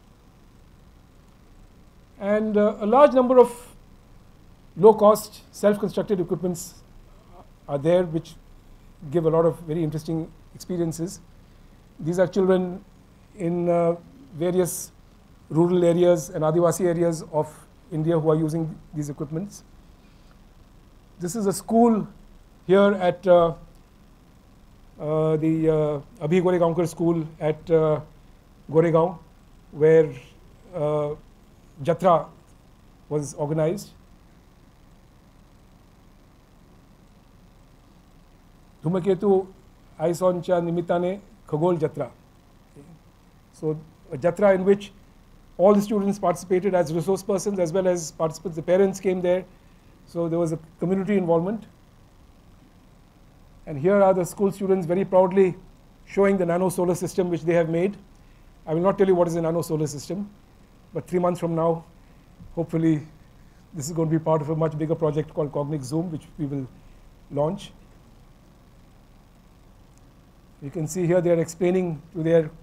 And uh, a large number of low-cost, self-constructed equipments are there which give a lot of very interesting experiences. These are children in uh, various rural areas and Adivasi areas of India who are using these equipments. This is a school here at uh, uh, the uh, Abhi Goregaonkar school at uh, Goregaon, where uh, Jatra was organized. Dhumaketu Aisoncha Nimitane Khagol Jatra. So a Jatra in which all the students participated as resource persons as well as participants. The parents came there. So there was a community involvement. And here are the school students very proudly showing the nano solar system which they have made. I will not tell you what is a nano solar system, but three months from now, hopefully, this is going to be part of a much bigger project called Cognic Zoom, which we will launch. You can see here they are explaining to their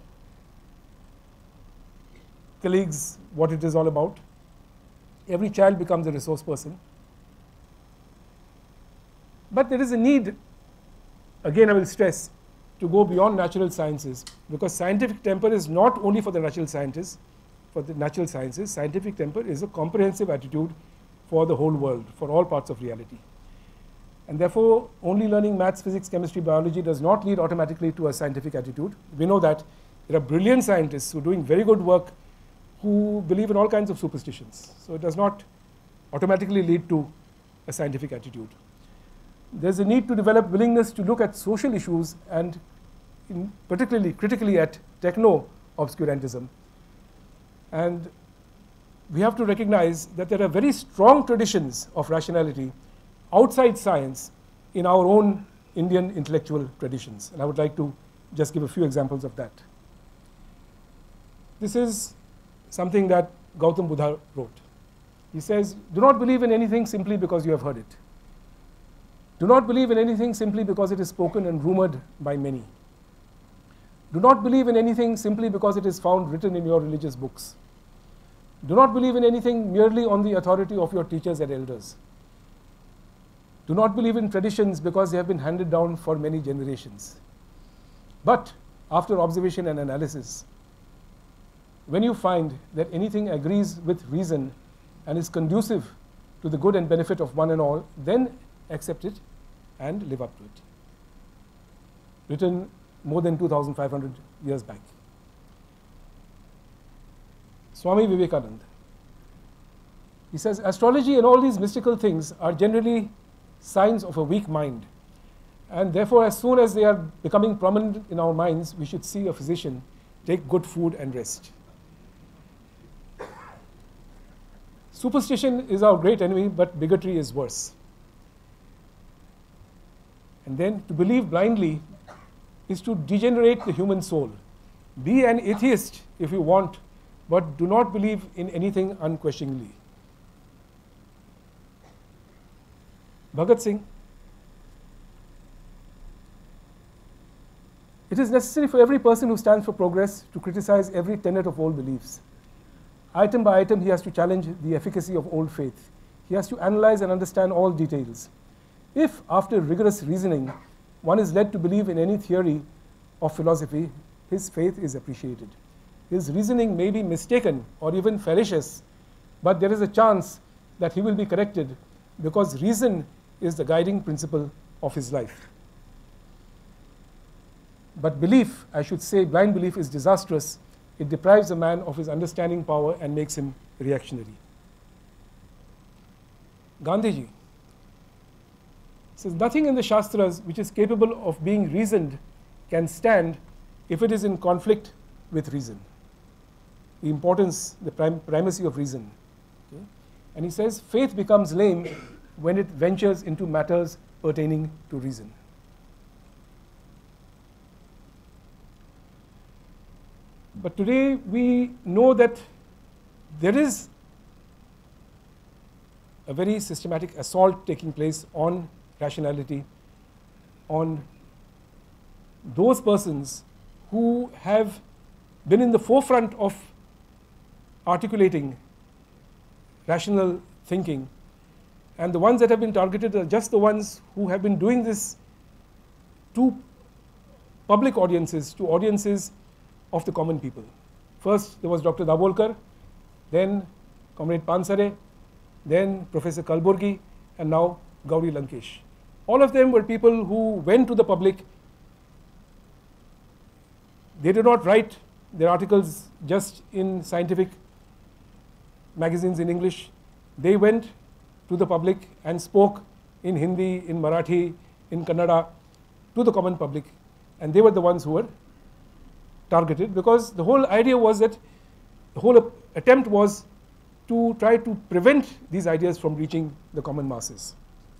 colleagues what it is all about. Every child becomes a resource person. But there is a need, again I will stress, to go beyond natural sciences, because scientific temper is not only for the natural scientists, for the natural sciences. Scientific temper is a comprehensive attitude for the whole world, for all parts of reality. And therefore, only learning maths, physics, chemistry, biology does not lead automatically to a scientific attitude. We know that there are brilliant scientists who are doing very good work who believe in all kinds of superstitions. So it does not automatically lead to a scientific attitude. There's a need to develop willingness to look at social issues and in particularly critically at techno-obscurantism. And we have to recognize that there are very strong traditions of rationality outside science in our own Indian intellectual traditions. And I would like to just give a few examples of that. This is something that Gautam Buddha wrote. He says, do not believe in anything simply because you have heard it. Do not believe in anything simply because it is spoken and rumored by many. Do not believe in anything simply because it is found written in your religious books. Do not believe in anything merely on the authority of your teachers and elders. Do not believe in traditions because they have been handed down for many generations. But after observation and analysis, when you find that anything agrees with reason and is conducive to the good and benefit of one and all, then accept it and live up to it. Written more than two thousand five hundred years back. Swami Vivekananda. He says, astrology and all these mystical things are generally signs of a weak mind. And therefore, as soon as they are becoming prominent in our minds, we should see a physician, take good food and rest. Superstition is our great enemy, but bigotry is worse. And then to believe blindly is to degenerate the human soul. Be an atheist if you want, but do not believe in anything unquestioningly. Bhagat Singh. It is necessary for every person who stands for progress to criticize every tenet of old beliefs. Item by item, he has to challenge the efficacy of old faith. He has to analyze and understand all details. If, after rigorous reasoning, one is led to believe in any theory of philosophy, his faith is appreciated. His reasoning may be mistaken or even fallacious, but there is a chance that he will be corrected because reason is the guiding principle of his life. But belief, I should say blind belief, is disastrous. It deprives a man of his understanding power and makes him reactionary. Gandhiji says, nothing in the Shastras which is capable of being reasoned can stand if it is in conflict with reason. The importance, the prim primacy of reason. Okay? And he says, faith becomes lame when it ventures into matters pertaining to reason. But today we know that there is a very systematic assault taking place on rationality, on those persons who have been in the forefront of articulating rational thinking, and the ones that have been targeted are just the ones who have been doing this to public audiences, to audiences of the common people. First there was Doctor Dabolkar, then Comrade Pansare, then Professor Kalburgi, and now Gauri Lankesh. All of them were people who went to the public. They did not write their articles just in scientific magazines in English. They went to the public and spoke in Hindi, in Marathi, in Kannada, to the common public, and they were the ones who were targeted, because the whole idea was that the whole attempt was to try to prevent these ideas from reaching the common masses.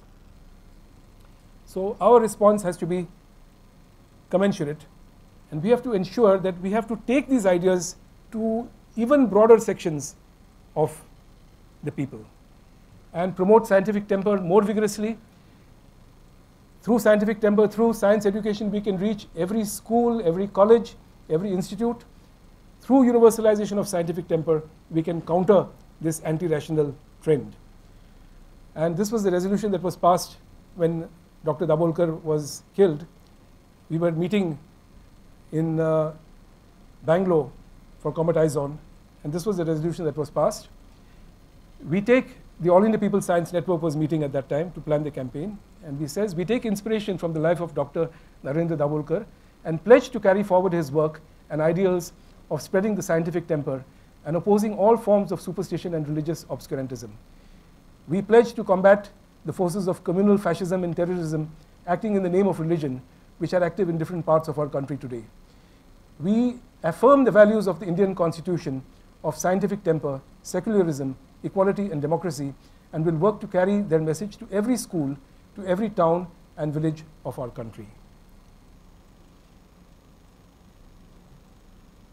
So our response has to be commensurate, and we have to ensure that we have to take these ideas to even broader sections of the people and promote scientific temper more vigorously. Through scientific temper, through science education, we can reach every school, every college, every institute. Through universalization of scientific temper, we can counter this anti-rational trend. And this was the resolution that was passed when Doctor Dabolkar was killed. We were meeting in uh, Bangalore for Combat Eyes On, and this was the resolution that was passed. We take, the All India People's Science Network was meeting at that time to plan the campaign, and we says, we take inspiration from the life of Doctor Narendra Dabolkar and pledge to carry forward his work and ideals of spreading the scientific temper and opposing all forms of superstition and religious obscurantism. We pledge to combat the forces of communal fascism and terrorism acting in the name of religion, which are active in different parts of our country today. We affirm the values of the Indian Constitution of scientific temper, secularism, equality and democracy, and will work to carry their message to every school, to every town and village of our country.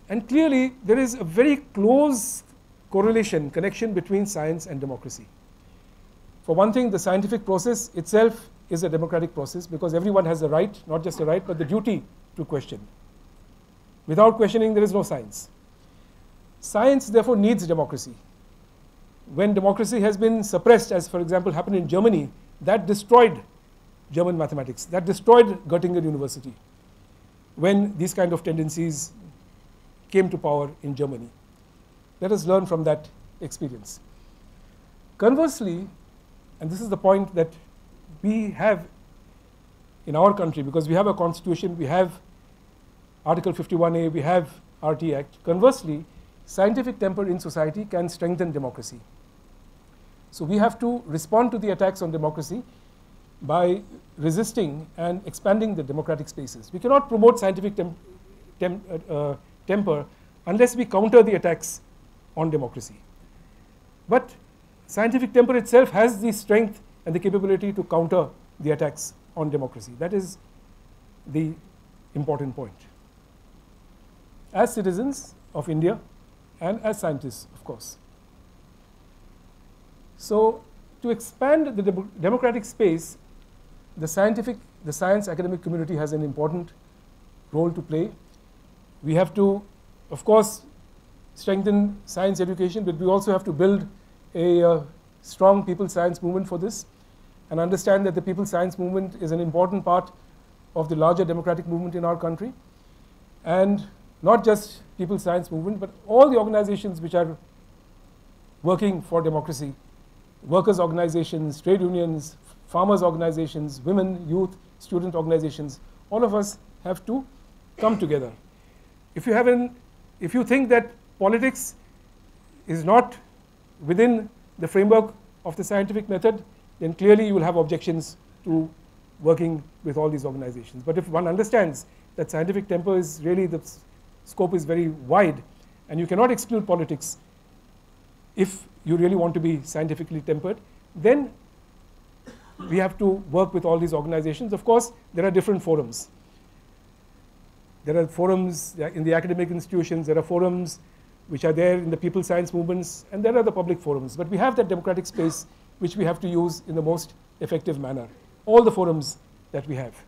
And clearly, there is a very close correlation, connection between science and democracy. For one thing, the scientific process itself is a democratic process because everyone has the right, not just a right, but the duty to question. Without questioning, there is no science. Science, therefore, needs democracy. When democracy has been suppressed, as for example happened in Germany, that destroyed German mathematics, that destroyed Göttingen University, when these kind of tendencies came to power in Germany. Let us learn from that experience. Conversely, and this is the point that we have in our country, because we have a constitution, we have Article fifty-one A, we have R T Act. Conversely, scientific temper in society can strengthen democracy. So we have to respond to the attacks on democracy by resisting and expanding the democratic spaces. We cannot promote scientific tem tem uh, temper unless we counter the attacks on democracy. But scientific temper itself has the strength and the capability to counter the attacks on democracy. That is the important point. As citizens of India and as scientists, of course. So to expand the de democratic space, the scientific, the science academic community has an important role to play. We have to, of course, strengthen science education, but we also have to build a uh, strong people's science movement for this and understand that the people's science movement is an important part of the larger democratic movement in our country. And not just people's science movement, but all the organizations which are working for democracy, workers' organizations, trade unions, farmers' organizations, women, youth, student organizations, all of us have to come together. If you, have an, if you think that politics is not within the framework of the scientific method, then clearly you will have objections to working with all these organizations. But if one understands that scientific temper is really, the scope is very wide, and you cannot exclude politics if you really want to be scientifically tempered, then we have to work with all these organizations. Of course, there are different forums. There are forums in the academic institutions, there are forums which are there in the people's science movements, and there are the public forums. But we have that democratic space which we have to use in the most effective manner. All the forums that we have.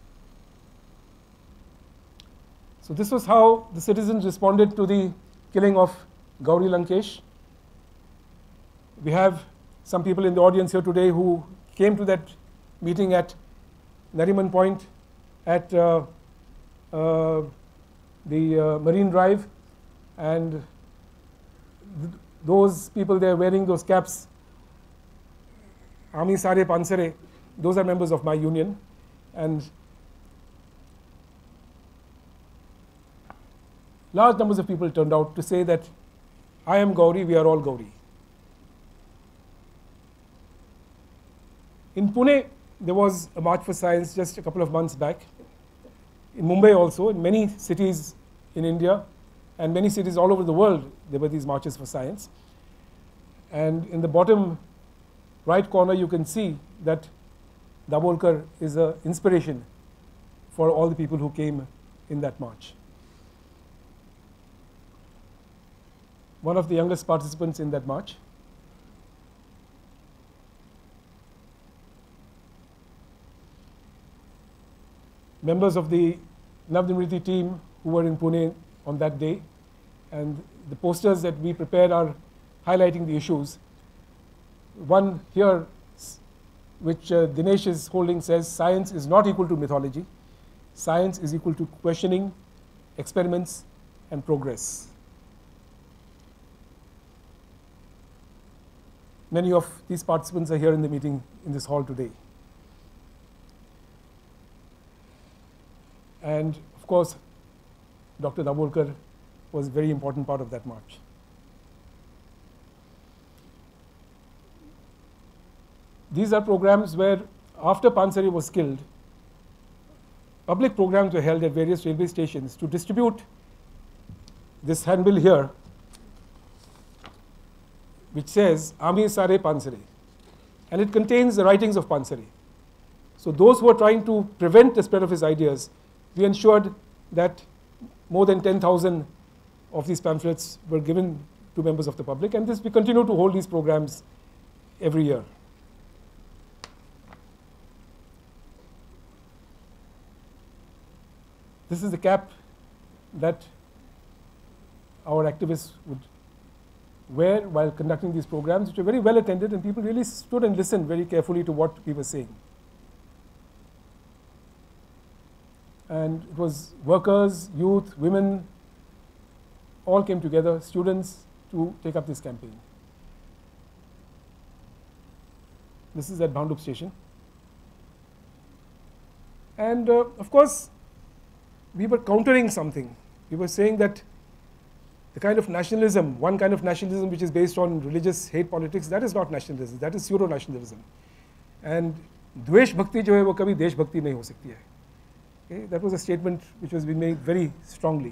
So this was how the citizens responded to the killing of Gauri Lankesh. We have some people in the audience here today who came to that meeting at Nariman Point at uh, uh, the uh, Marine Drive, and th those people there wearing those caps, Ami Sare Pansare, those are members of my union. And large numbers of people turned out to say that I am Gauri, we are all Gauri. In Pune, there was a March for Science just a couple of months back. In Mumbai also, in many cities in India, and many cities all over the world, there were these marches for science. And in the bottom right corner, you can see that Dabolkar is an inspiration for all the people who came in that march. One of the youngest participants in that march. Members of the Navnirmiti team who were in Pune on that day, and the posters that we prepared are highlighting the issues. One here, which uh, Dinesh is holding, says science is not equal to mythology. Science is equal to questioning, experiments, and progress. Many of these participants are here in the meeting in this hall today. And of course, Doctor Dabolkar was a very important part of that march. These are programs where, after Pansari was killed, public programs were held at various railway stations to distribute this handbill here, which says Ami Sare Pansari, and it contains the writings of Pansari. So those who were trying to prevent the spread of his ideas, we ensured that more than ten thousand of these pamphlets were given to members of the public, and this we continue to hold these programs every year. This is the cap that our activists would wear while conducting these programs, which were very well attended, and people really stood and listened very carefully to what we were saying. And it was workers, youth, women, all came together, students, to take up this campaign. This is at Bhandup station. And uh, of course, we were countering something. We were saying that the kind of nationalism, one kind of nationalism which is based on religious hate politics, that is not nationalism, that is pseudo-nationalism. And dvesh bhakti jo hai, wo kabhi desh bhakti nahi ho sakti hai. Okay? That was a statement which was being made very strongly.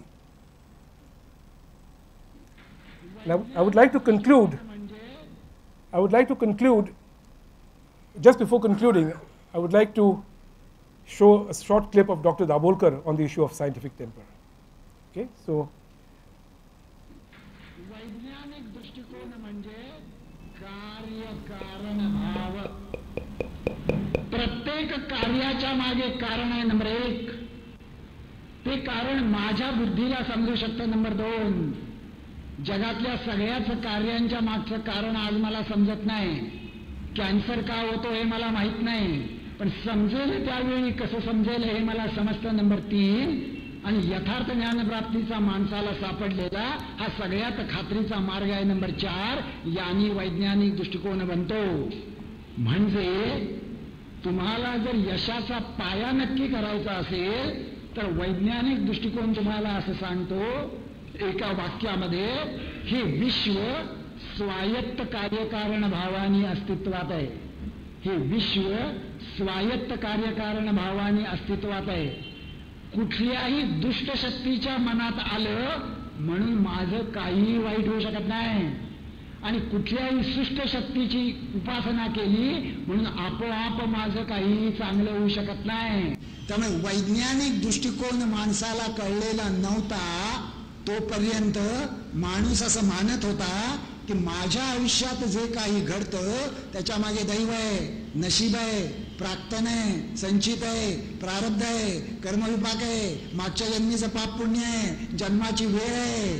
Now, I would like to conclude, I would like to conclude, just before concluding, I would like to show a short clip of Doctor Dabolkar on the issue of scientific temper. Okay, so. वैज्ञानिक दृष्टिकोन म्हणजे कार्य कारण भाव. प्रत्येक कार्याच्या मागे कारण आहे नंबर एक. ते कारण माझ्या बुद्धीला समजू शकतं नंबर दोन. जगातल्या सगळ्याच कार्यांच्या मागचं कारण आज मला समजत नाही. कॅन्सर का होतो हे मला माहित नाही, पण समजेल त्यावेळी कसं समजेल हे मला समजतं नंबर तीन. आणि यथार्थ ज्ञानप्राप्तीचा माणसाला सापडलेला हा सगळ्यात खात्रीचा मार्ग आहे नंबर चार. यानी वैज्ञानिक दृष्टिकोन बनतो. म्हणजे तुम्हाला जर यशाचा पाया नक्की करायचा असेल तर वैज्ञानिक दृष्टिकोन तुम्हाला असं सांगतो एका वाक्यामध्ये, हे विश्व स्वायत्त कार्यकारण भावाने अस्तित्वात आहे. हे विश्व स्वायत्त कार्यकारण भावाने अस्तित्वात आहे. कुठल्याही दुष्ट शक्तीच्या मनात आलं म्हणून माझं काहीही वाईट होऊ शकत नाही, आणि कुठल्याही सुष्ट शक्तीची उपासना केली म्हणून आपोआप माझं काहीही चांगलं होऊ शकत नाही. त्यामुळे वैज्ञानिक दृष्टिकोन माणसाला कळलेला नव्हता तोपर्यंत माणूस असं मानत होता की माझ्या आयुष्यात जे काही घडतं त्याच्या मागे दैव आहे, नशीब आहे, प्राक्तन आहे, संचित आहे, प्रारब्ध आहे, कर्मविपाक आहे, मागच्या जन्मीचं पाप पुण्य आहे, जन्माची वेळ आहे.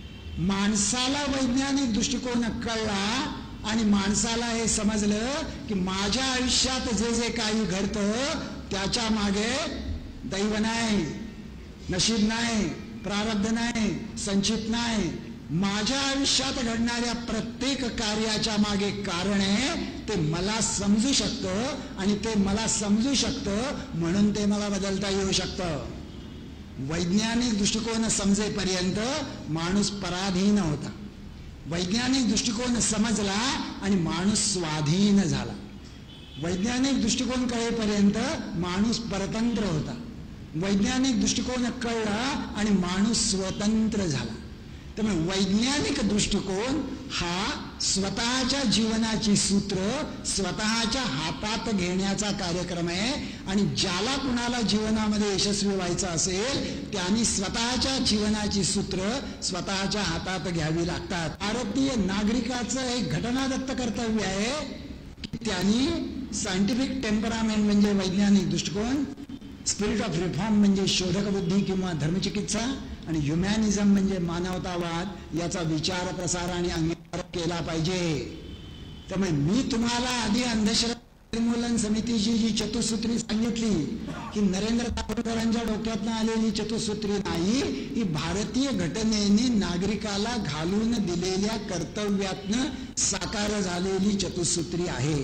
माणसाला वैज्ञानिक दृष्टिकोन कळला आणि माणसाला हे समजलं की माझ्या आयुष्यात जे जे काही घडतं त्याच्या मागे दैव नाही, नशीब नाही, प्रारब्ध नाही, संचित नाही. माझ्या आयुष्यात घडणाऱ्या प्रत्येक कार्याच्या मागे कारण आहे, ते मला समजू शकतं आणि ते मला समजू शकतं म्हणून ते मला बदलता येऊ शकतं. वैज्ञानिक दृष्टिकोन समजेपर्यंत माणूस पराधीन होता. वैज्ञानिक दृष्टिकोन समजला आणि माणूस स्वाधीन झाला. वैज्ञानिक दृष्टिकोन कळेपर्यंत माणूस परतंत्र होता. वैज्ञानिक दृष्टिकोन कळला आणि माणूस स्वतंत्र झाला. त्यामुळे वैज्ञानिक दृष्टिकोन हा स्वतःच्या जीवनाची सूत्र स्वतःच्या हातात घेण्याचा कार्यक्रम आहे. आणि ज्याला कुणाला जीवनामध्ये यशस्वी व्हायचं असेल त्यांनी स्वतःच्या जीवनाची सूत्र स्वतःच्या हातात घ्यावी लागतात. भारतीय नागरिकाचं एक घटनादत्त कर्तव्य आहे की त्यांनी सायंटिफिक टेम्परामेंट म्हणजे वैज्ञानिक दृष्टिकोन, स्पिरिट ऑफ रिफॉर्म म्हणजे शोधक बुद्धी किंवा धर्मचिकित्सा, आणि ह्युमॅनिझम म्हणजे मानवतावाद याचा विचार प्रसार आणि अंगीकार केला पाहिजे. त्यामुळे मी तुम्हाला आधी अंधश्रद्धा निर्मूलन समितीची जी चतुसूत्री सांगितली की नरेंद्र दाभोळकरांच्या डोक्यातनं आलेली चतुसूत्री नाही, ही भारतीय घटनेने नागरिकाला घालून दिलेल्या कर्तव्यातनं साकार झालेली चतुसूत्री आहे.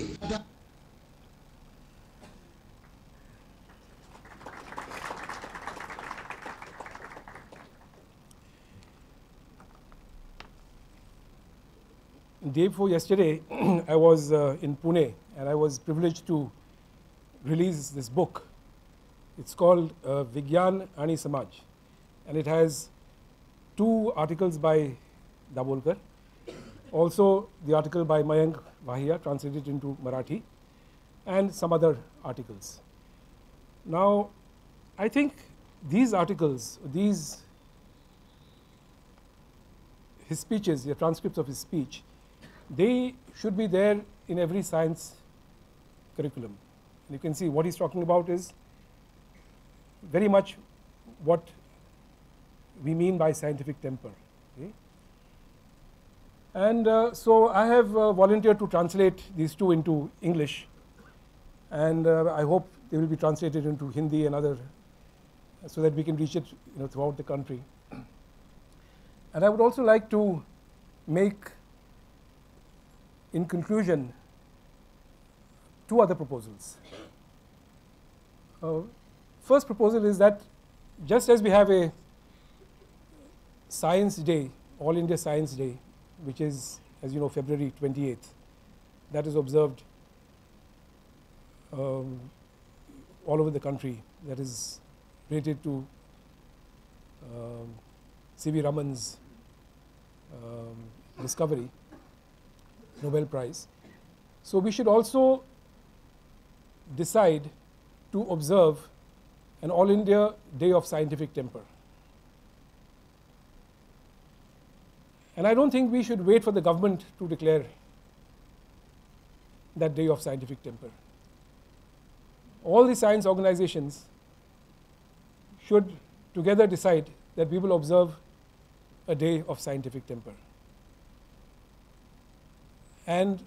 Day before yesterday, I was uh, in Pune and I was privileged to release this book. It's called uh, Vigyan Ani Samaj, and it has two articles by Dabolkar, also the article by Mayank Vahia translated into Marathi, and some other articles. Now, I think these articles, these his speeches, the transcripts of his speech, they should be there in every science curriculum. And you can see what he's talking about is very much what we mean by scientific temper. Okay? And uh, so I have uh, volunteered to translate these two into English, and uh, I hope they will be translated into Hindi and other, so that we can reach it, you know, throughout the country. And I would also like to make, in conclusion, two other proposals. Uh, first proposal is that just as we have a Science Day, All India Science Day, which is, as you know, February twenty-eighth, that is observed um, all over the country, that is related to um, C V Raman's um, discovery, Nobel Prize. So we should also decide to observe an All India Day of Scientific Temper. And I don't think we should wait for the government to declare that day of scientific temper. All the science organizations should together decide that we will observe a day of scientific temper. And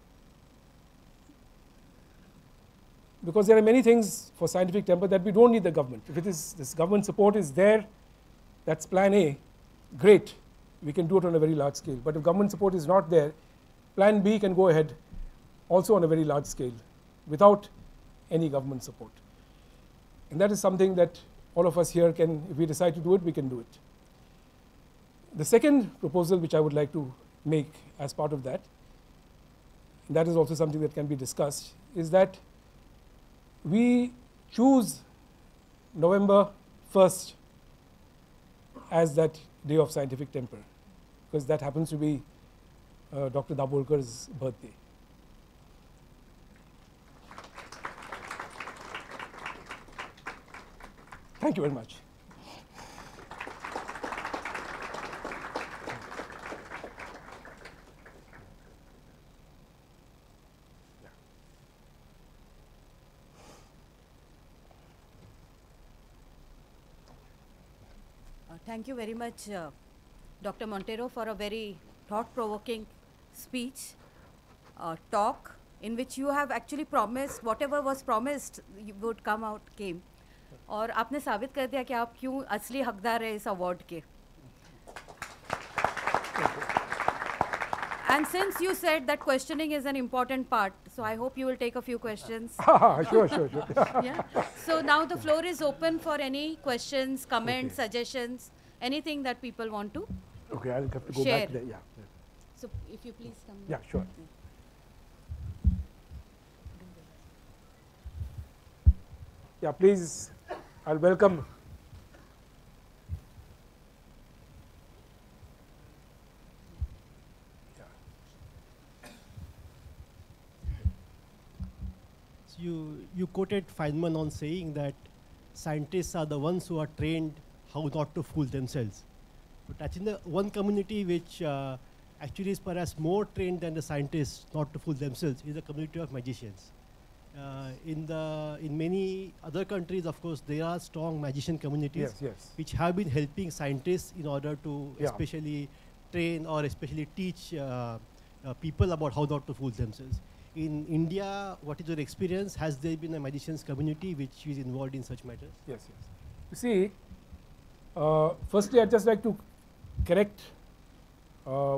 because there are many things for scientific temper that we don't need the government. If it is, this government support is there, that's plan A, great, we can do it on a very large scale. But if government support is not there, plan B can go ahead also on a very large scale without any government support. And that is something that all of us here can, if we decide to do it, we can do it. The second proposal which I would like to make as part of that, and that is also something that can be discussed, is that we choose November first as that day of scientific temper, because that happens to be uh, Doctor Dabholkar's birthday. Thank you very much. Thank you very much, uh, Doctor Monteiro, for a very thought-provoking speech, uh, talk, in which you have actually promised, whatever was promised would come out, came. और आपने साबित कर दिया कि आप क्यों असली हकदार है इस अवार्ड के. And since you said that questioning is an important part, so I hope you will take a few questions. Sure, sure, sure. Yeah. So now the floor is open for any questions, comments, okay. suggestions, anything that people want to Okay, I'll have to go share. back there. Yeah. So if you please come. Yeah, sure. Yeah, please, I'll welcome. You, you quoted Feynman on saying that scientists are the ones who are trained how not to fool themselves. But actually, the one community which uh, actually is perhaps more trained than the scientists not to fool themselves is the community of magicians. Uh, in, the, in many other countries, of course, there are strong magician communities Yes, yes. which have been helping scientists in order to Yeah. especially train or especially teach uh, uh, people about how not to fool themselves. In India, what is your experience? Has there been a magicians community which is involved in such matters? Yes, yes. You see, uh, firstly, I'd just like to correct. Uh,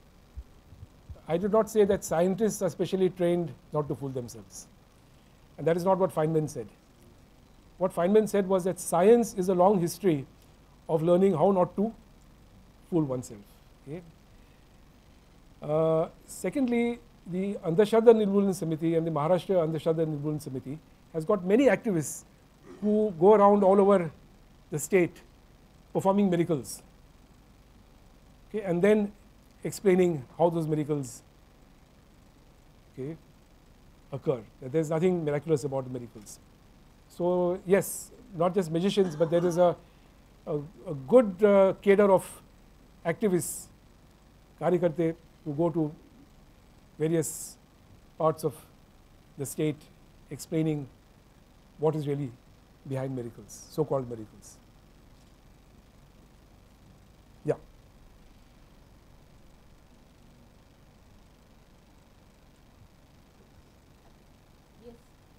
I did not say that scientists are specially trained not to fool themselves. And that is not what Feynman said. What Feynman said was that science is a long history of learning how not to fool oneself. Okay? Uh, secondly, the Andhashraddha Nirmoolan Samiti and the Maharashtra Andhashraddha Nirmoolan Samiti has got many activists who go around all over the state performing miracles, okay, and then explaining how those miracles, okay, occur. That there is nothing miraculous about the miracles. So yes, not just magicians, but there is a, a, a good uh, cadre of activists Karyakarte who go to various parts of the state explaining what is really behind miracles, so-called miracles. Yeah. Yes.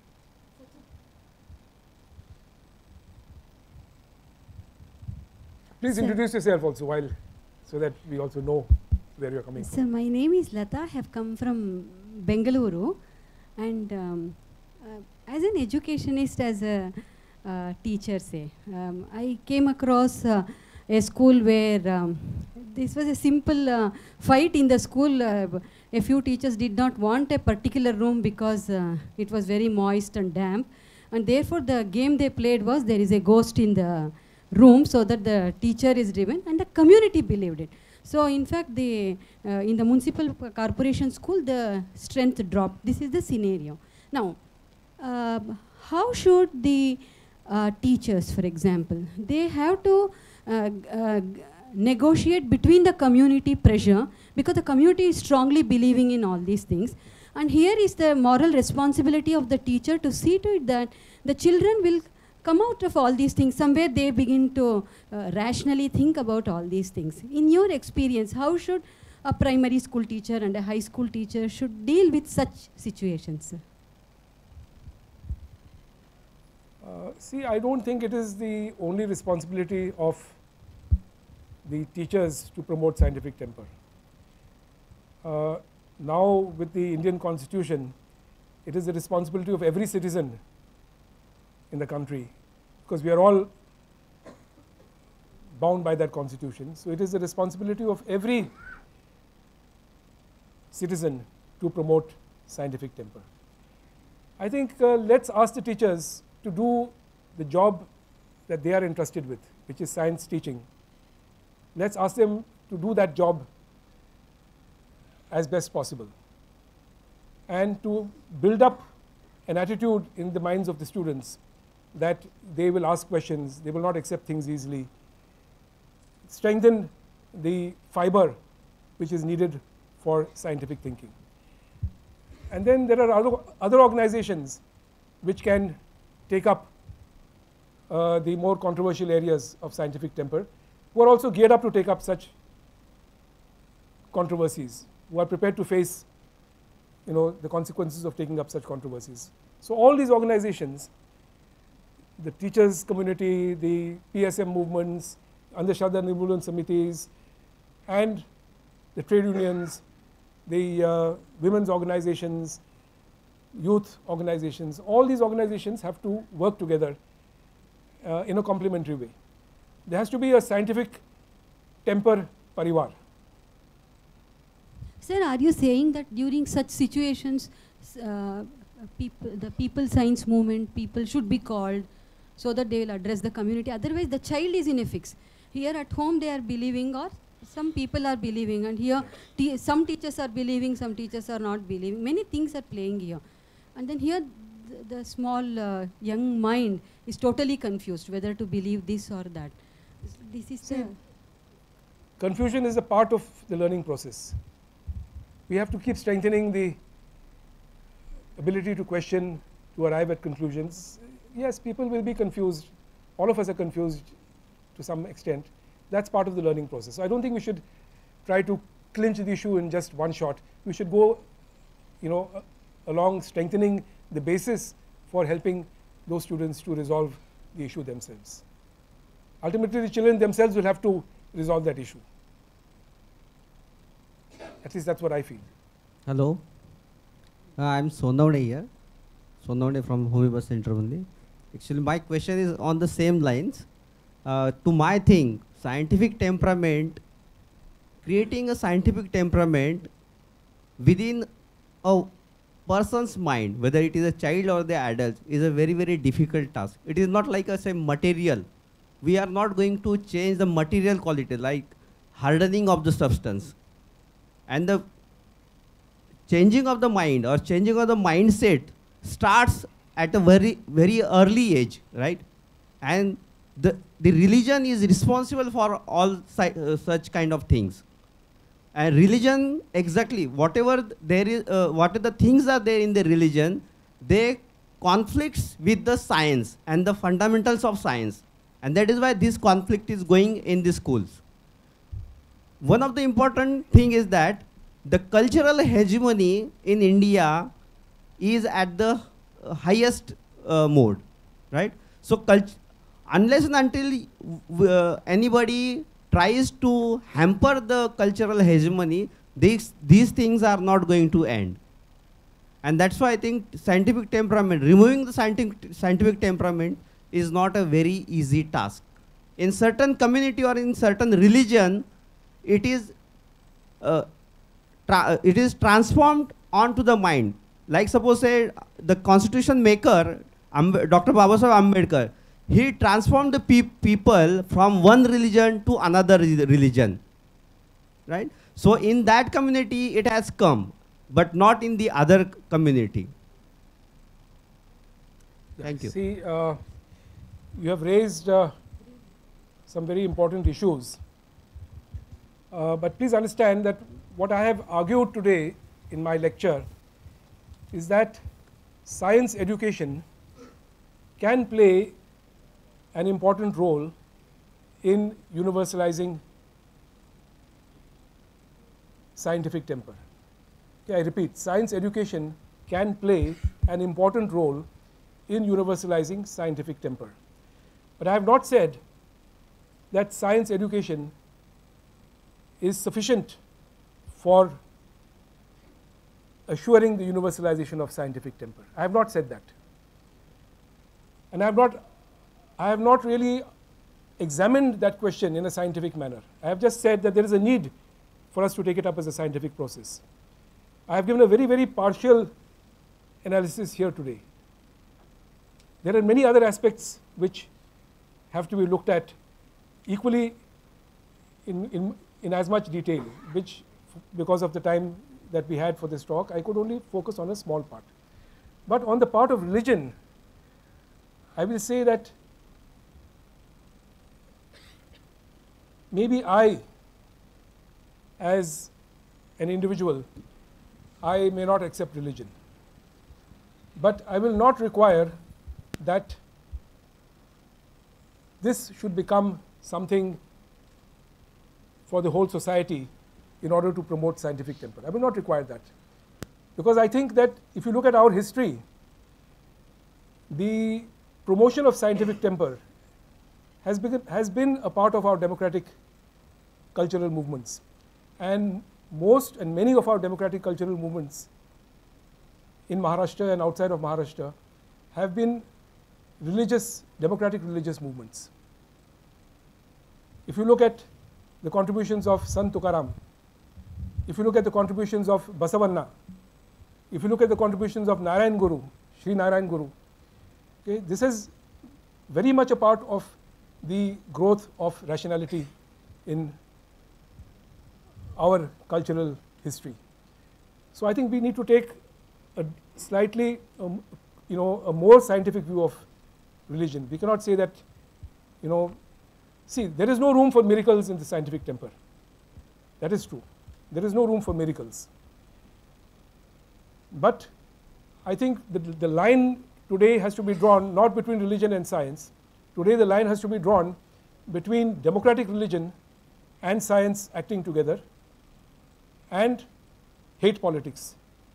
Please Sir. introduce yourself also while, so that we also know where you are coming So from. my name is Lata. I have come from Bengaluru, and um, uh, as an educationist, as a uh, teacher, say, um, I came across uh, a school where um, this was a simple uh, fight in the school. Uh, a few teachers did not want a particular room because uh, it was very moist and damp, and therefore the game they played was there is a ghost in the room, so that the teacher is driven, and the community believed it. So in fact, the, uh, in the municipal corporation school, the strength dropped. This is the scenario. Now, uh, how should the uh, teachers, for example, they have to uh, uh, negotiate between the community pressure, because the community is strongly believing in all these things. And here is the moral responsibility of the teacher to see to it that the children will come out of all these things. Somewhere they begin to uh, rationally think about all these things. In your experience, how should a primary school teacher and a high school teacher should deal with such situations? Uh, see, I don't think it is the only responsibility of the teachers to promote scientific temper. Uh, now with the Indian Constitution, it is the responsibility of every citizen in the country, because we are all bound by that constitution. So it is the responsibility of every citizen to promote scientific temper. I think uh, let's ask the teachers to do the job that they are entrusted with, which is science teaching. Let's ask them to do that job as best possible, and to build up an attitude in the minds of the students that they will ask questions, they will not accept things easily. Strengthen the fiber which is needed for scientific thinking. And then there are other, other organizations which can take up uh, the more controversial areas of scientific temper, who are also geared up to take up such controversies, who are prepared to face, you know, the consequences of taking up such controversies. So all these organizations, the teachers community, the P S M movements, Andhashraddha Nirmoolan Samitis, and the trade unions, the uh, women's organizations, youth organizations, all these organizations have to work together uh, in a complementary way. There has to be a scientific temper parivar. Sir, are you saying that during such situations, uh, people, the people science movement, people should be called so that they will address the community? Otherwise, the child is in a fix. Here at home, they are believing, or some people are believing, and here te some teachers are believing, some teachers are not believing. Many things are playing here. And then here, the, the small uh, young mind is totally confused whether to believe this or that. This is the Confusion is a part of the learning process. We have to keep strengthening the ability to question, to arrive at conclusions. Yes, people will be confused. All of us are confused to some extent. That's part of the learning process. So I don't think we should try to clinch the issue in just one shot. We should go, you know, uh, along strengthening the basis for helping those students to resolve the issue themselves. Ultimately, the children themselves will have to resolve that issue. At least that's what I feel. Hello, uh, I'm Sonawde here. Sonawde from Homi Bhabha Center only. Actually, my question is on the same lines. Uh, to my thing, scientific temperament, creating a scientific temperament within a person's mind, whether it is a child or the adult, is a very, very difficult task. It is not like a say material. We are not going to change the material quality, like hardening of the substance. And the changing of the mind or changing of the mindset starts at a very, very early age, right? And the, the religion is responsible for all uh, such kind of things. And religion, exactly, whatever there is, uh, what the things are there in the religion, they conflicts with the science and the fundamentals of science. And that is why this conflict is going in the schools. One of the important thing is that the cultural hegemony in India is at the uh, highest uh, mode, right? So cult unless and until uh, anybody tries to hamper the cultural hegemony, these, these things are not going to end. And that's why I think scientific temperament, removing the scientific, scientific temperament is not a very easy task. In certain community or in certain religion, it is, uh, tra it is transformed onto the mind. Like suppose say the constitution maker, Amb Doctor Babasaheb Ambedkar, he transformed the pe people from one religion to another re religion, right? So in that community it has come, but not in the other community. Thank you. See, uh, you have raised uh, some very important issues, uh, but please understand that what I have argued today in my lecture is that science education can play an important role in universalizing scientific temper. Okay, I repeat, science education can play an important role in universalizing scientific temper. But I have not said that science education is sufficient for assuring the universalization of scientific temper. I have not said that. And I have not, I have not really examined that question in a scientific manner. I have just said that there is a need for us to take it up as a scientific process. I have given a very, very partial analysis here today. There are many other aspects which have to be looked at equally in, in, in as much detail, which because of the time that we had for this talk, I could only focus on a small part. But on the part of religion, I will say that maybe I, as an individual, I may not accept religion, but I will not require that this should become something for the whole society in order to promote scientific temper. I will not require that, because I think that if you look at our history, the promotion of scientific temper has been, has been a part of our democratic cultural movements. And most and many of our democratic cultural movements in Maharashtra and outside of Maharashtra have been religious, democratic religious movements. If you look at the contributions of Sant Tukaram, if you look at the contributions of Basavanna, if you look at the contributions of Narayan Guru, Sri Narayan Guru, okay, this is very much a part of the growth of rationality in our cultural history. So I think we need to take a slightly, um, you know, a more scientific view of religion. We cannot say that, you know, see, there is no room for miracles in the scientific temper. That is true. There is no room for miracles. But I think the, the line today has to be drawn not between religion and science. Today the line has to be drawn between democratic religion and science acting together, and hate politics,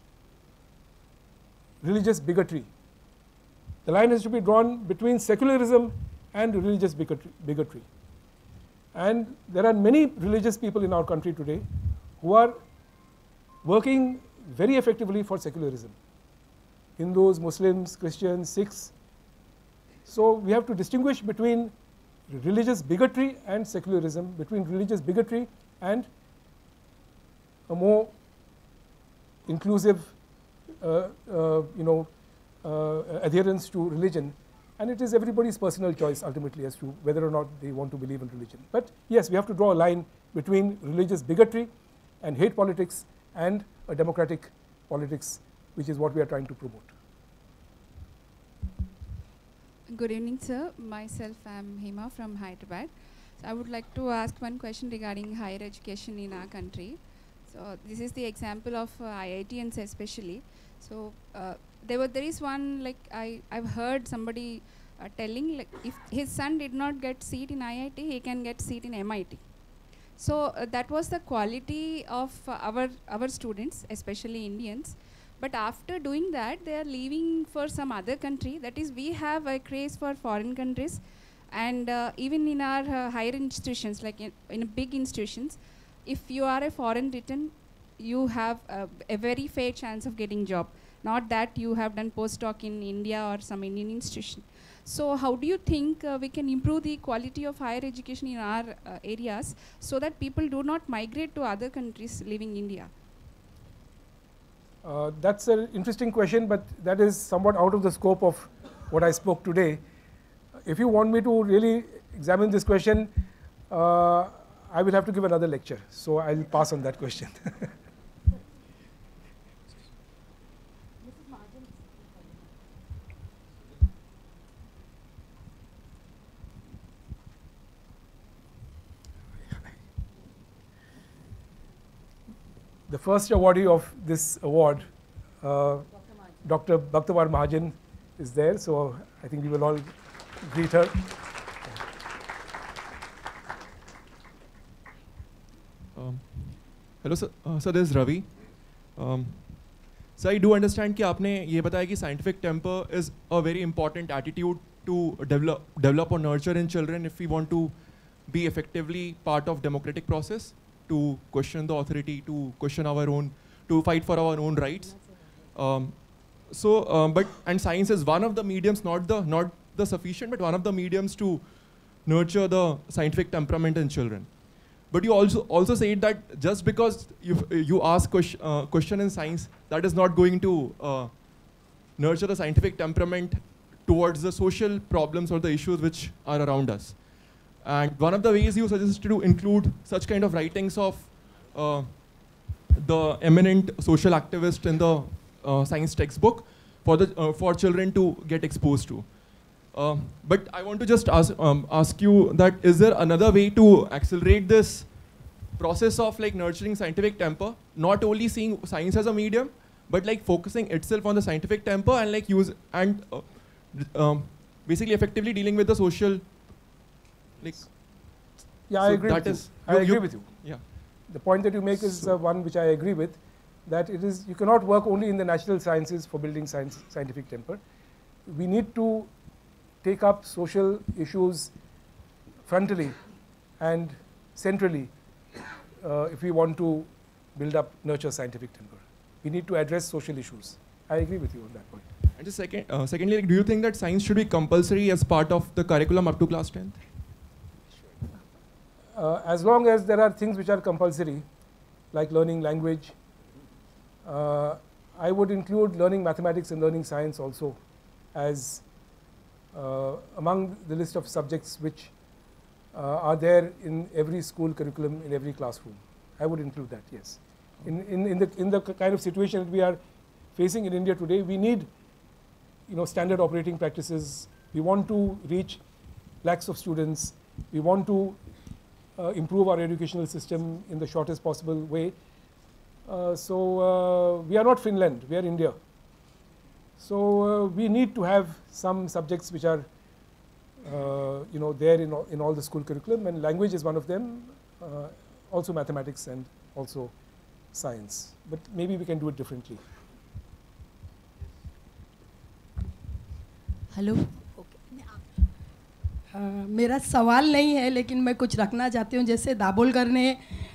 religious bigotry. The line has to be drawn between secularism and religious bigotry. bigotry. And there are many religious people in our country today who are working very effectively for secularism. Hindus, Muslims, Christians, Sikhs. So we have to distinguish between religious bigotry and secularism, between religious bigotry and a more inclusive, uh, uh, you know, uh, adherence to religion. And it is everybody's personal choice ultimately as to whether or not they want to believe in religion. But yes, we have to draw a line between religious bigotry and hate politics and a democratic politics, which is what we are trying to promote. Good evening, sir. Myself, I am Hema from Hyderabad. So I would like to ask one question regarding higher education in our country. So this is the example of uh, I I Tians especially. So uh, there were there is one, like I I've heard somebody uh, telling, like if his son did not get seat in I I T, he can get seat in M I T. So uh, that was the quality of uh, our our students, especially Indians. But after doing that, they are leaving for some other country. That is, we have a craze for foreign countries, and uh, even in our uh, higher institutions, like in, in big institutions, if you are a foreign written, you have uh, a very fair chance of getting job. Not that you have done postdoc in India or some Indian institution. So how do you think uh, we can improve the quality of higher education in our uh, areas so that people do not migrate to other countries leaving India? Uh, that's an interesting question, but that is somewhat out of the scope of what I spoke today. If you want me to really examine this question, uh, I will have to give another lecture. So I'll pass on that question. The first awardee of this award, uh, Doctor Bhaktawar Mahajan, is there, so I think we will all greet her. Um, hello, sir. Uh, sir, this is Ravi. Um, so I do understand कि आपने ये बताया कि scientific temper is a very important attitude to develop, develop or nurture in children if we want to be effectively part of democratic process, to question the authority, to question our own, to fight for our own rights. Um, so, um, but and science is one of the mediums, not the not the sufficient, but one of the mediums to nurture the scientific temperament in children. But you also also said that just because you you ask question, uh, question in science, that is not going to uh, nurture the scientific temperament towards the social problems or the issues which are around us. And one of the ways you suggested to include such kind of writings of uh, the eminent social activist in the uh, science textbook for the uh, for children to get exposed to. Uh, but I want to just ask um, ask you that, is there another way to accelerate this process of like nurturing scientific temper, not only seeing science as a medium, but like focusing itself on the scientific temper and like use and uh, um, basically effectively dealing with the social. Like, yeah, so I agree with you. is, I you, agree you, with you. Yeah. The point that you make is So uh, one which I agree with, that it is, you cannot work only in the natural sciences for building science, scientific temper. We need to take up social issues frontally and centrally uh, if we want to build up, nurture scientific temper. We need to address social issues. I agree with you on that point. And just second, uh, secondly, like, do you think that science should be compulsory as part of the curriculum up to class tenth? Uh, as long as there are things which are compulsory, like learning language, uh, I would include learning mathematics and learning science also as uh, among the list of subjects which uh, are there in every school curriculum, in every classroom. I would include that, yes. In, in, in, the, in the kind of situation that we are facing in India today, we need, you know, standard operating practices. We want to reach lakhs of students. We want to uh, improve our educational system in the shortest possible way. Uh, so uh, we are not Finland, we are India. So uh, we need to have some subjects which are, uh, you know, there in all, in all the school curriculum, and language is one of them. Uh, also mathematics and also science. But maybe we can do it differently. Hello uh, मेरा सवाल नहीं है, लेकिन मैं कुछ रखना चाहती हूँ. जैसे दाभोलकर ने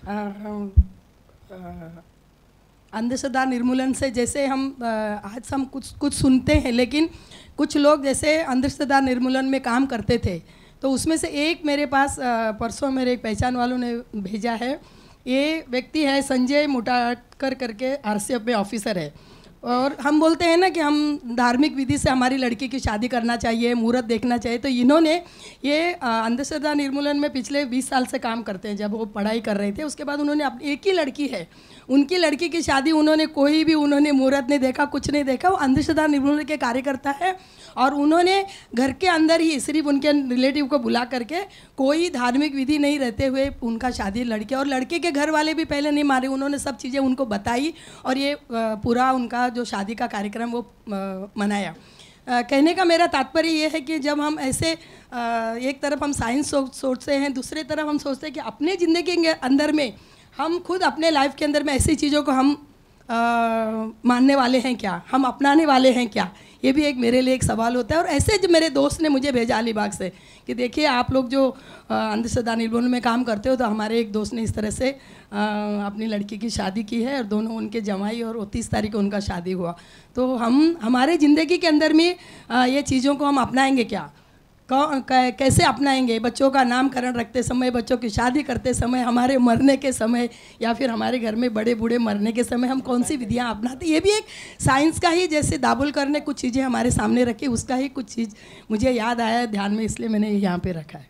अंधश्रद्धा निर्मूलन से, जैसे हम uh, आज हम कुछ कुछ सुनते हैं, लेकिन कुछ लोग जैसे अंधश्रद्धा निर्मूलन में काम करते थे, तो उसमें से एक मेरे पास uh, परसों मेरे एक पहचान वालों ने भेजा है. ये व्यक्ति है संजय मुटाटकर करके आरसीएफ में ऑफिसर है. और हम बोलते हैं ना कि हम धार्मिक विधि से हमारी लड़की की शादी करना चाहिए, मुहूर्त देखना चाहिए। तो इन्होंने ये अंधश्रद्धा निर्मूलन में पिछले बीस साल से काम करते हैं। जब वो पढ़ाई कर रहे थे उसके बाद उन्होंने अपनी एक ही लड़की है, उनकी लड़की की शादी उन्होंने कोई भी उन्होंने मुहूर्त नहीं देखा, कुछ नहीं देखा। वो अंधश्रद्धा निर्मूलन के कार्यकर्ता है और उन्होंने घर के अंदर ही सिर्फ उनके रिलेटिव को बुला करके कोई धार्मिक विधि नहीं रहते हुए उनका शादी लड़के, और लड़के के घर वाले भी पहले नहीं मारे, उन्होंने सब चीज़ें उनको बताई और ये पूरा उनका जो शादी का कार्यक्रम वो मनाया। कहने का मेरा तात्पर्य ये है कि जब हम ऐसे एक तरफ हम साइंस सोचते हैं, दूसरी तरफ हम सोचते हैं कि अपने ज़िंदगी के अंदर में हम खुद अपने लाइफ के अंदर में ऐसी चीज़ों को हम आ, मानने वाले हैं क्या, हम अपनाने वाले हैं क्या, ये भी एक मेरे लिए एक सवाल होता है। और ऐसे जो मेरे दोस्त ने मुझे भेजा अलीबाग से कि देखिए आप लोग जो अंधश्रद्धा निर्मूलन में काम करते हो, तो हमारे एक दोस्त ने इस तरह से आ, अपनी लड़की की शादी की है और दोनों उनके जमाई और तीस तारीख को उनका शादी हुआ। तो हम हमारे ज़िंदगी के अंदर में आ, ये चीज़ों को हम अपनाएंगे क्या, कैसे अपनाएंगे? बच्चों का नामकरण रखते समय, बच्चों की शादी करते समय, हमारे मरने के समय, या फिर हमारे घर में बड़े बूढ़े मरने के समय हम कौन सी विधियां अपनाते? ये भी एक साइंस का ही, जैसे दाभोलकर ने कुछ चीज़ें हमारे सामने रखी, उसका ही कुछ चीज़ मुझे याद आया ध्यान में, इसलिए मैंने यहाँ पे रखा है।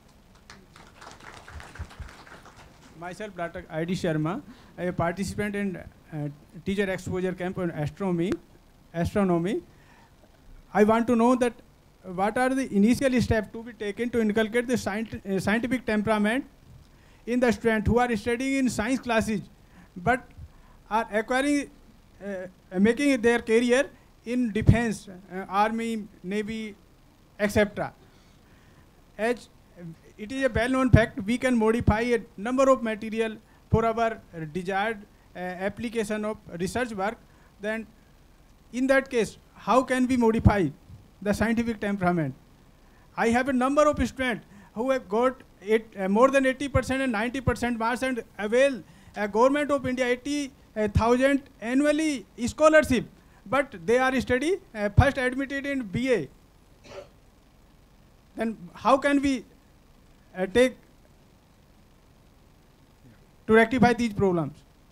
Myself, Doctor I D Sharma, a participant in uh, teacher exposure camp on astronomy. Astronomy. I want to know that what are the initial steps to be taken to inculcate the scient uh, scientific temperament in the student who are studying in science classes but are acquiring, uh, making their career in defense, uh, army, navy, et cetera. As it is a well-known fact, we can modify a number of material for our desired uh, application of research work. Then, in that case, how can we modify the scientific temperament? I have a number of students who have got it, uh, more than eighty percent and ninety percent marks and avail uh, government of India eighty thousand annually scholarship, but they are study uh, first admitted in B A. Then how can we uh, take to rectify these problems?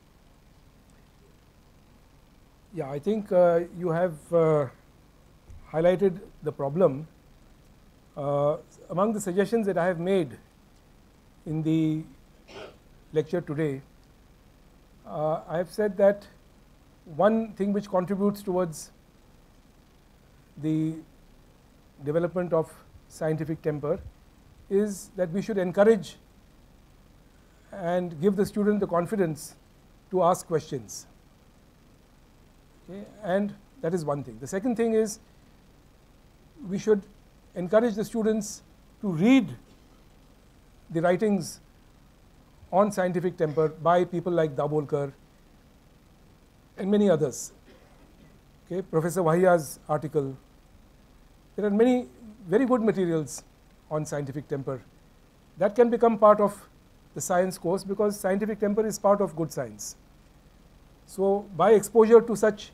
Yeah, I think uh, you have uh, highlighted the problem. Uh, among the suggestions that I have made in the lecture today, uh, I have said that one thing which contributes towards the development of scientific temper is that we should encourage and give the student the confidence to ask questions. Okay, and that is one thing. The second thing is we should encourage the students to read the writings on scientific temper by people like Dabholkar and many others. Okay, Professor Wahiya's article. There are many very good materials on scientific temper that can become part of the science course, because scientific temper is part of good science. So by exposure to such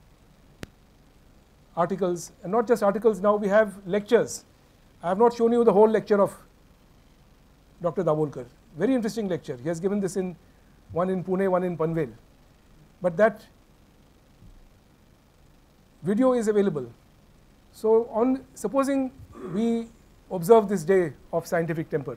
articles, and not just articles, now we have lectures. I have not shown you the whole lecture of Doctor Dabholkar. Very interesting lecture. He has given this in one in Pune, one in Panvel. But that video is available. So on supposing we observe this day of scientific temper,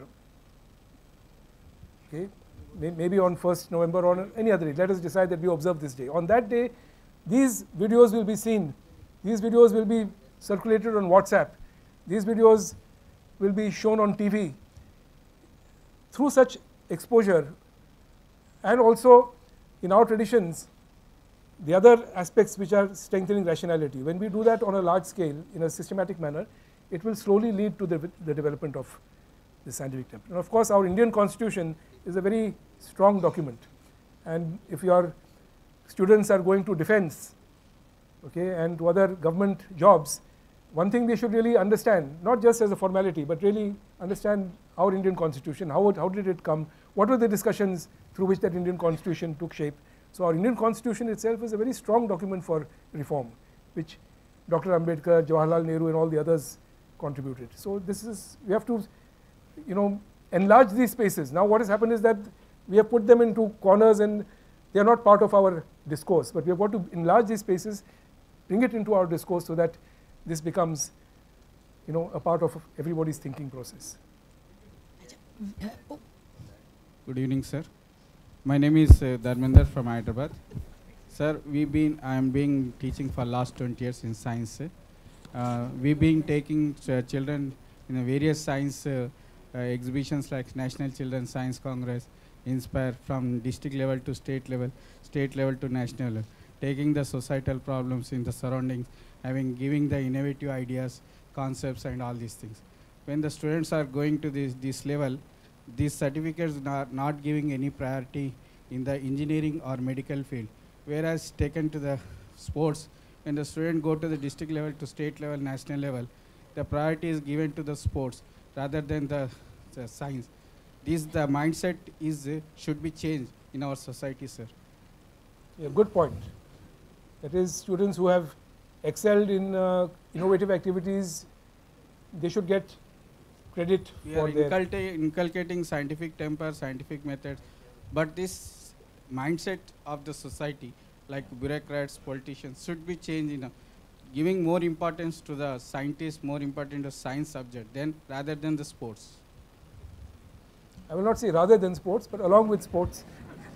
okay, may, maybe on first November or any other day, let us decide that we observe this day. On that day, these videos will be seen. These videos will be circulated on WhatsApp. These videos will be shown on T V. Through such exposure, and also in our traditions, the other aspects which are strengthening rationality, when we do that on a large scale in a systematic manner, it will slowly lead to the, the development of the scientific temper. And of course, our Indian Constitution is a very strong document, and if your students are going to defense, okay, and to other government jobs, one thing they should really understand, not just as a formality, but really understand our Indian Constitution, how, it, how did it come, what were the discussions through which that Indian Constitution took shape. So our Indian Constitution itself is a very strong document for reform, which Doctor Ambedkar, Jawaharlal Nehru and all the others contributed. So this is, we have to, you know, enlarge these spaces. Now what has happened is that we have put them into corners, and they are not part of our discourse, but we have got to enlarge these spaces, bring it into our discourse so that this becomes, you know, a part of everybody's thinking process. Good evening, sir. My name is uh, Dharmender from Hyderabad. Sir, we've been, I am being teaching for last twenty years in science. Uh, we've been taking uh, children in a various science uh, uh, exhibitions like National Children's Science Congress, Inspire, from district level to state level, state level to national level, taking the societal problems in the surroundings, having giving the innovative ideas, concepts and all these things. When the students are going to this, this level, these certificates are not giving any priority in the engineering or medical field. Whereas taken to the sports, when the student go to the district level, to state level, national level, the priority is given to the sports rather than the, the science. This, the mindset is, uh, should be changed in our society, sir. Yeah, good point. That is, students who have excelled in uh, innovative activities, they should get credit We for are their... inculca inculcating scientific temper, scientific methods, but this mindset of the society, like bureaucrats, politicians, should be changed in a giving more importance to the scientists, more important to science subject, then rather than the sports. I will not say rather than sports, but along with sports.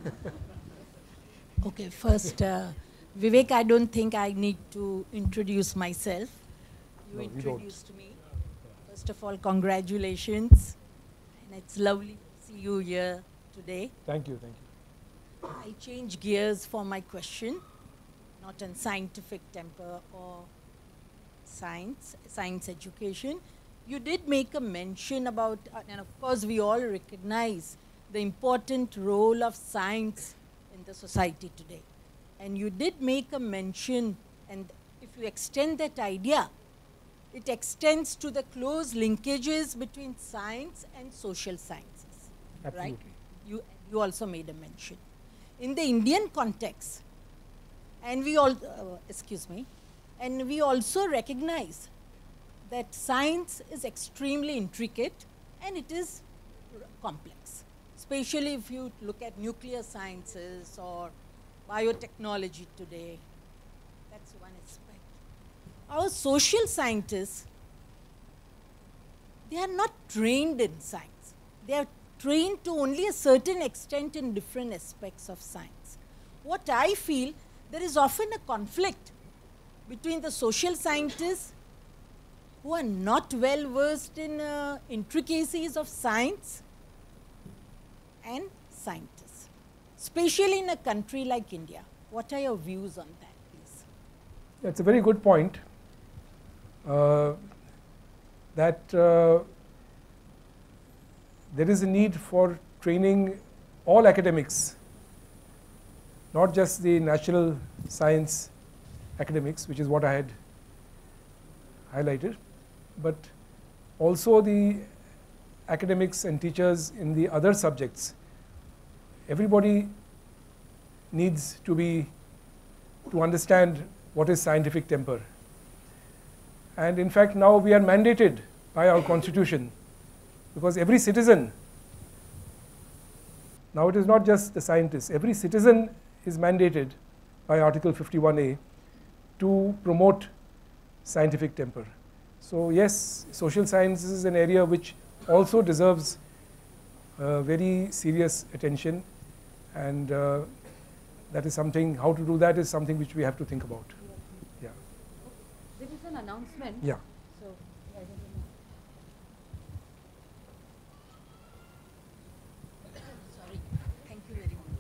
Okay, first, uh, Vivek, I don't think I need to introduce myself. You No, introduced me. First of all, congratulations. And it's lovely to see you here today. Thank you, thank you. I change gears for my question, not on scientific temper or science, science education. You did make a mention about, uh, and of course we all recognize the important role of science in the society today. And you did make a mention, and if you extend that idea, it extends to the close linkages between science and social sciences. Absolutely. Right? You, you also made a mention. In the Indian context, and we all, uh, excuse me, and we also recognize that science is extremely intricate and it is complex, especially if you look at nuclear sciences or biotechnology today. That's one aspect. Our social scientists, they are not trained in science. They are trained to only a certain extent in different aspects of science. What I feel, there is often a conflict between the social scientists who are not well versed in uh, intricacies of science and scientists, especially in a country like India. What are your views on that, please? That's a very good point. Uh, that uh, there is a need for training all academics, not just the natural science academics, which is what I had highlighted, but also the academics and teachers in the other subjects. Everybody needs to be, to understand what is scientific temper. And in fact, now we are mandated by our constitution, because every citizen, now it is not just the scientists, every citizen is mandated by Article fifty-one A to promote scientific temper. So yes, social science is an area which also deserves uh, very serious attention, and uh, that is something, how to do that is something which we have to think about. Yeah. There is an announcement. Yeah. So, I don't know. Sorry. Thank you very much.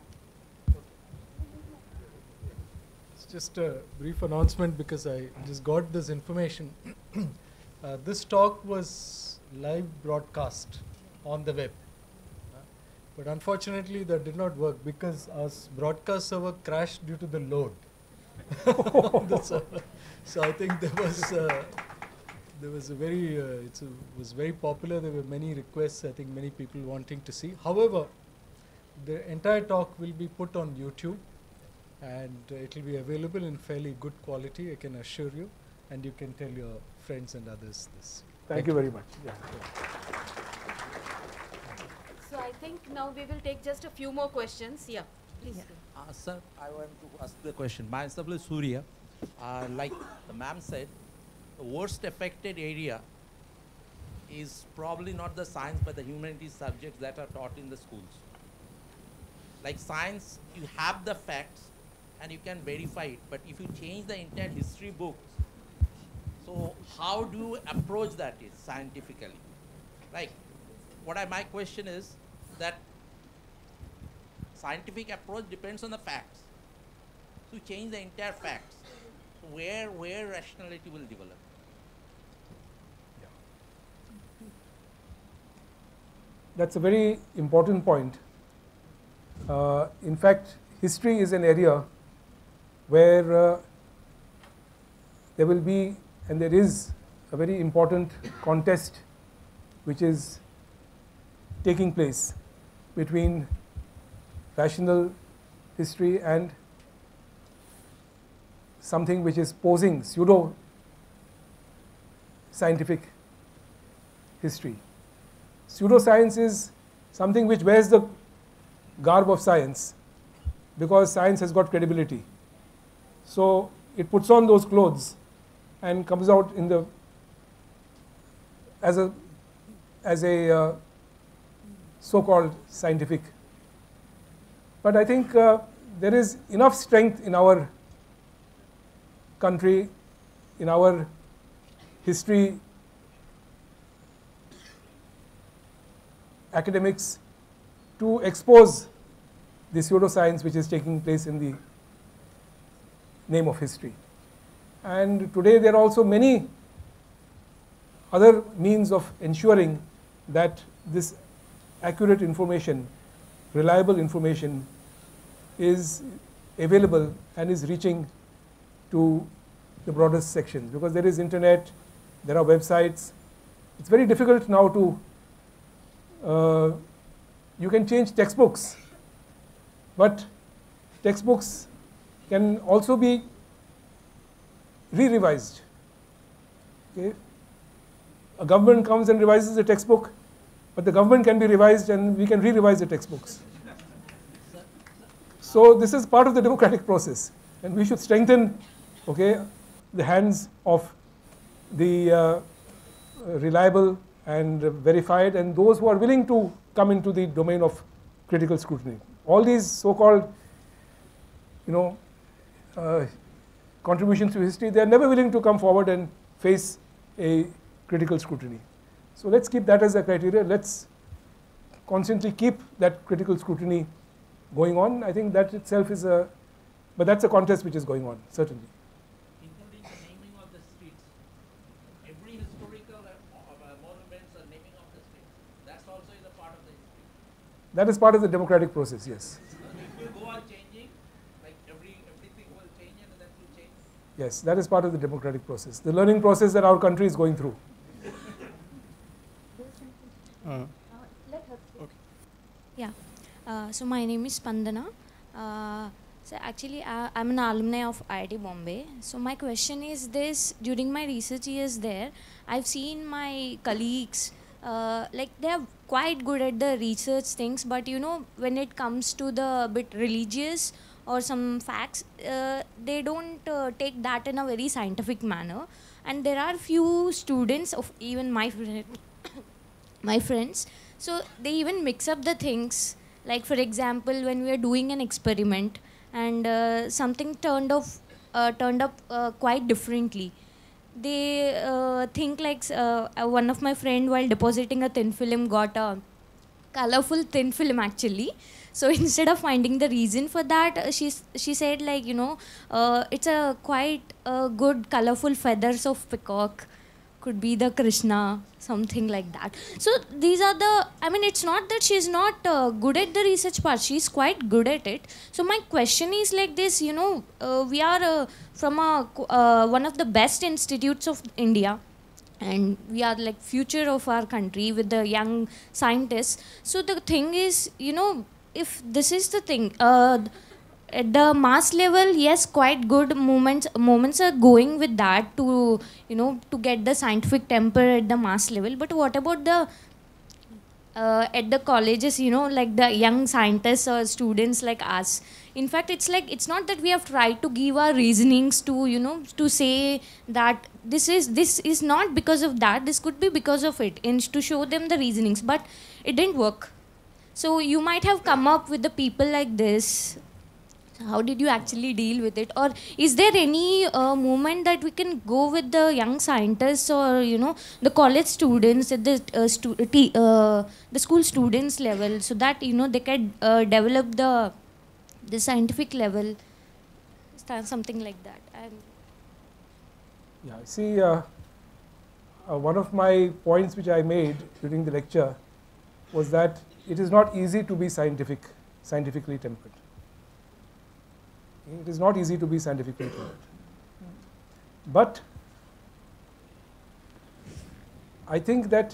It's just a brief announcement because I just got this information. uh, this talk was live broadcast on the web. Uh, but unfortunately that did not work because our s- broadcast server crashed due to the load. on the server. So I think there was uh, there was a very uh, it's a, was very popular. There were many requests. I think many people wanting to see. However, the entire talk will be put on YouTube, and uh, it will be available in fairly good quality, I can assure you, and you can tell your friends and others this. Thank, Thank you very much. Yeah. So I think now we will take just a few more questions. Yeah. Please. Uh, sir, I want to ask the question. Myself is Surya. Uh, like the ma'am said, the worst affected area is probably not the science but the humanities subjects that are taught in the schools. Like science, you have the facts and you can verify it, but if you change the entire history books, so how do you approach that is scientifically? Like, what I, my question is that scientific approach depends on the facts. So change the entire facts. So where, where rationality will develop? That's a very important point. Uh, in fact, history is an area where uh, there will be, and there is, a very important contest which is taking place between rational history and something which is posing pseudo scientific history. Pseudoscience is something which wears the garb of science because science has got credibility. So it puts on those clothes and comes out in the as a as a uh, so-called scientific. But I think uh, there is enough strength in our country, in our history academics, to expose the pseudoscience which is taking place in the name of history. And today there are also many other means of ensuring that this accurate information, reliable information is available and is reaching to the broadest sections, because there is internet, there are websites. It's very difficult now to uh, you can change textbooks, but textbooks can also be re-revised. Okay? A government comes and revises the textbook, but the government can be revised and we can re-revise the textbooks. So this is part of the democratic process, and we should strengthen, okay, the hands of the uh, reliable and verified, and those who are willing to come into the domain of critical scrutiny. All these so-called, you know, uh, contributions to history, they are never willing to come forward and face a critical scrutiny. So let's keep that as a criteria. Let's constantly keep that critical scrutiny going on. I think that itself is a, but that's a contest which is going on, certainly. Including the naming of the streets. Every historical uh, monuments are naming of the streets. That's also is a part of the history. That is part of the democratic process, yes. It will go on changing, like every, everything will change and that will change. Yes, that is part of the democratic process, the learning process that our country is going through. Uh, okay. Yeah. Uh, so my name is Spandana. Uh, so actually, uh, I'm an alumni of I I T Bombay. So my question is this: during my research years there, I've seen my colleagues uh, like they are quite good at the research things, but you know, when it comes to the bit religious or some facts, uh, they don't uh, take that in a very scientific manner. And there are few students of even my friend, my friends, so they even mix up the things. Like for example, when we are doing an experiment and uh, something turned off, uh, turned up uh, quite differently, they uh, think like uh, one of my friend while depositing a thin film got a colorful thin film actually. So instead of finding the reason for that, uh, she she said like, you know, uh, it's a quite uh, good colorful feathers of peacock. Could be the Krishna, something like that. So these are the, I mean, it's not that she's not uh, good at the research part, she's quite good at it. So my question is like this, you know, uh, we are uh, from a, uh, one of the best institutes of India, and we are like future of our country with the young scientists. So the thing is, you know, if this is the thing, uh, at the mass level, yes, quite good movements moments are going with that to, you know, to get the scientific temper at the mass level. But what about the uh, at the colleges, you know, like the young scientists or students like us. In fact, it's like, it's not that we have tried to give our reasonings to, you know, to say that this is, this is not because of that, this could be because of it, and to show them the reasonings, but it didn't work. So you might have come up with the people like this. How did you actually deal with it? Or is there any uh, movement that we can go with the young scientists or, you know, the college students at the uh, stu t uh, the school students level, so that, you know, they can uh, develop the the scientific level, something like that? I'm yeah, see, uh, uh, one of my points which I made during the lecture was that it is not easy to be scientific, scientifically tempered. It is not easy to be scientifically tempered. But I think that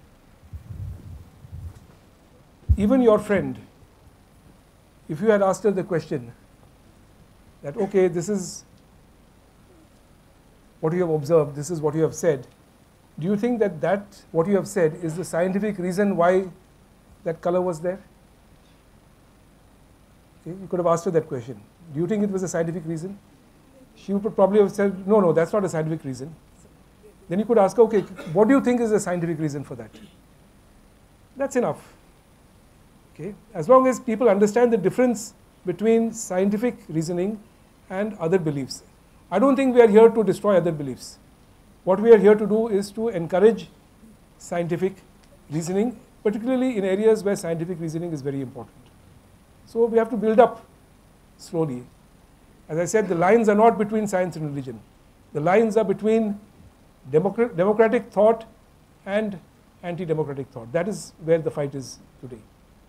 even your friend, if you had asked her the question that, okay, this is what you have observed, this is what you have said, do you think that that what you have said is the scientific reason why that color was there? Okay, you could have asked her that question. Do you think it was a scientific reason? She would probably have said, no, no, that's not a scientific reason. Then you could ask her, okay, what do you think is the scientific reason for that? That's enough. Okay? As long as people understand the difference between scientific reasoning and other beliefs. I don't think we are here to destroy other beliefs. What we are here to do is to encourage scientific reasoning, particularly in areas where scientific reasoning is very important. So we have to build up slowly. As I said, the lines are not between science and religion. The lines are between democrat democratic thought and anti-democratic thought. That is where the fight is today.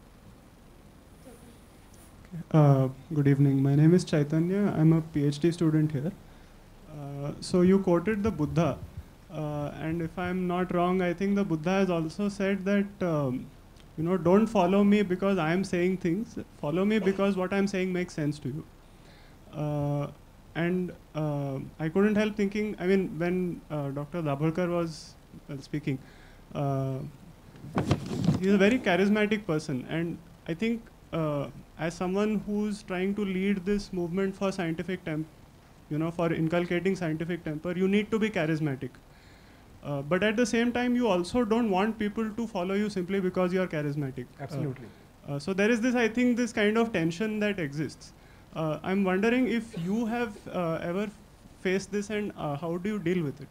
Uh, good evening. My name is Chaitanya. I'm a PhD student here. Uh, so you quoted the Buddha. Uh, and if I'm not wrong, I think the Buddha has also said that, um, you know, don't follow me because I'm saying things. Follow me because what I'm saying makes sense to you. Uh, and uh, I couldn't help thinking, I mean, when uh, Doctor Dabholkar was uh, speaking, uh, he's a very charismatic person. And I think uh, as someone who's trying to lead this movement for scientific temper, you know, for inculcating scientific temper, you need to be charismatic. Uh, but at the same time, you also don't want people to follow you simply because you are charismatic. Absolutely. Uh, uh, so there is this, I think, this kind of tension that exists. Uh, I'm wondering if you have uh, ever faced this, and uh, how do you deal with it?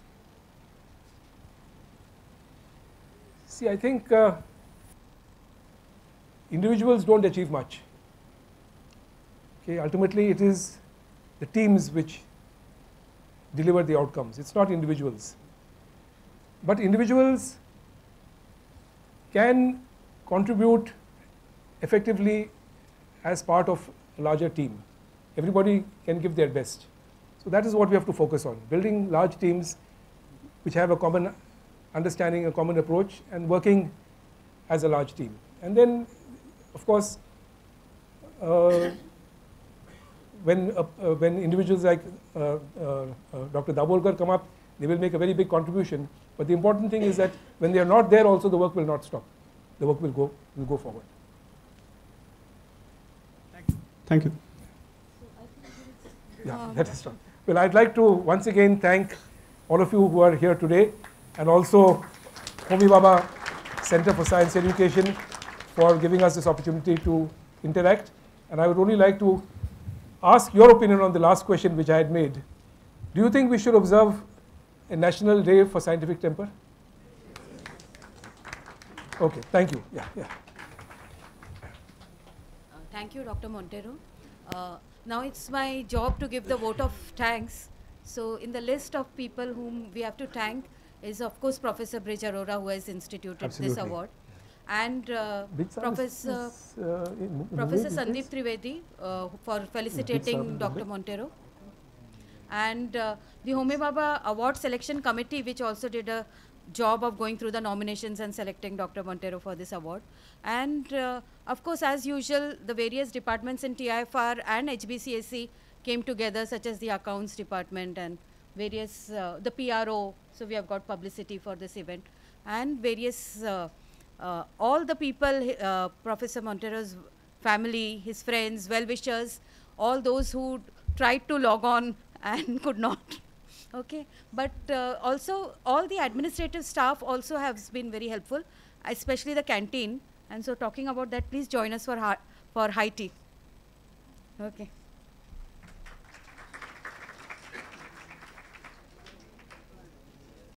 See, I think uh, individuals don't achieve much. Okay, ultimately, it is the teams which deliver the outcomes. It's not individuals. But individuals can contribute effectively as part of a larger team. Everybody can give their best. So that is what we have to focus on, building large teams which have a common understanding, a common approach, and working as a large team. And then, of course, uh, when, uh, uh, when individuals like uh, uh, uh, Doctor Dabholkar come up, they will make a very big contribution. But the important thing is that when they are not there also, the work will not stop. The work will go, will go forward. Thank you. Thank you. Yeah, um, that is true. Well, I'd like to once again thank all of you who are here today, and also Homi Bhabha Center for Science Education for giving us this opportunity to interact. And I would only like to ask your opinion on the last question which I had made. Do you think we should observe a National Day for Scientific Temper? Okay, thank you. Yeah, yeah. Uh, thank you, Doctor Monteiro. Uh, now it's my job to give the vote of thanks. So in the list of people whom we have to thank is, of course, Professor Brij Arora, who has instituted Absolutely. this award, and uh, Professor, is, uh, in, in Professor Mumbai, Sandip Trivedi uh, for felicitating Doctor Monteiro, and uh, the Homi Bhabha Award Selection Committee, which also did a job of going through the nominations and selecting Doctor Monteiro for this award. And uh, of course, as usual, the various departments in T I F R and H B C S E came together, such as the accounts department and various, uh, the P R O, so we have got publicity for this event, and various uh, uh, all the people, uh, Professor Monteiro's family, his friends, well-wishers, all those who tried to log on and could not. Okay, but uh, also all the administrative staff also has been very helpful, especially the canteen. And so talking about that, please join us for, for high tea. Okay.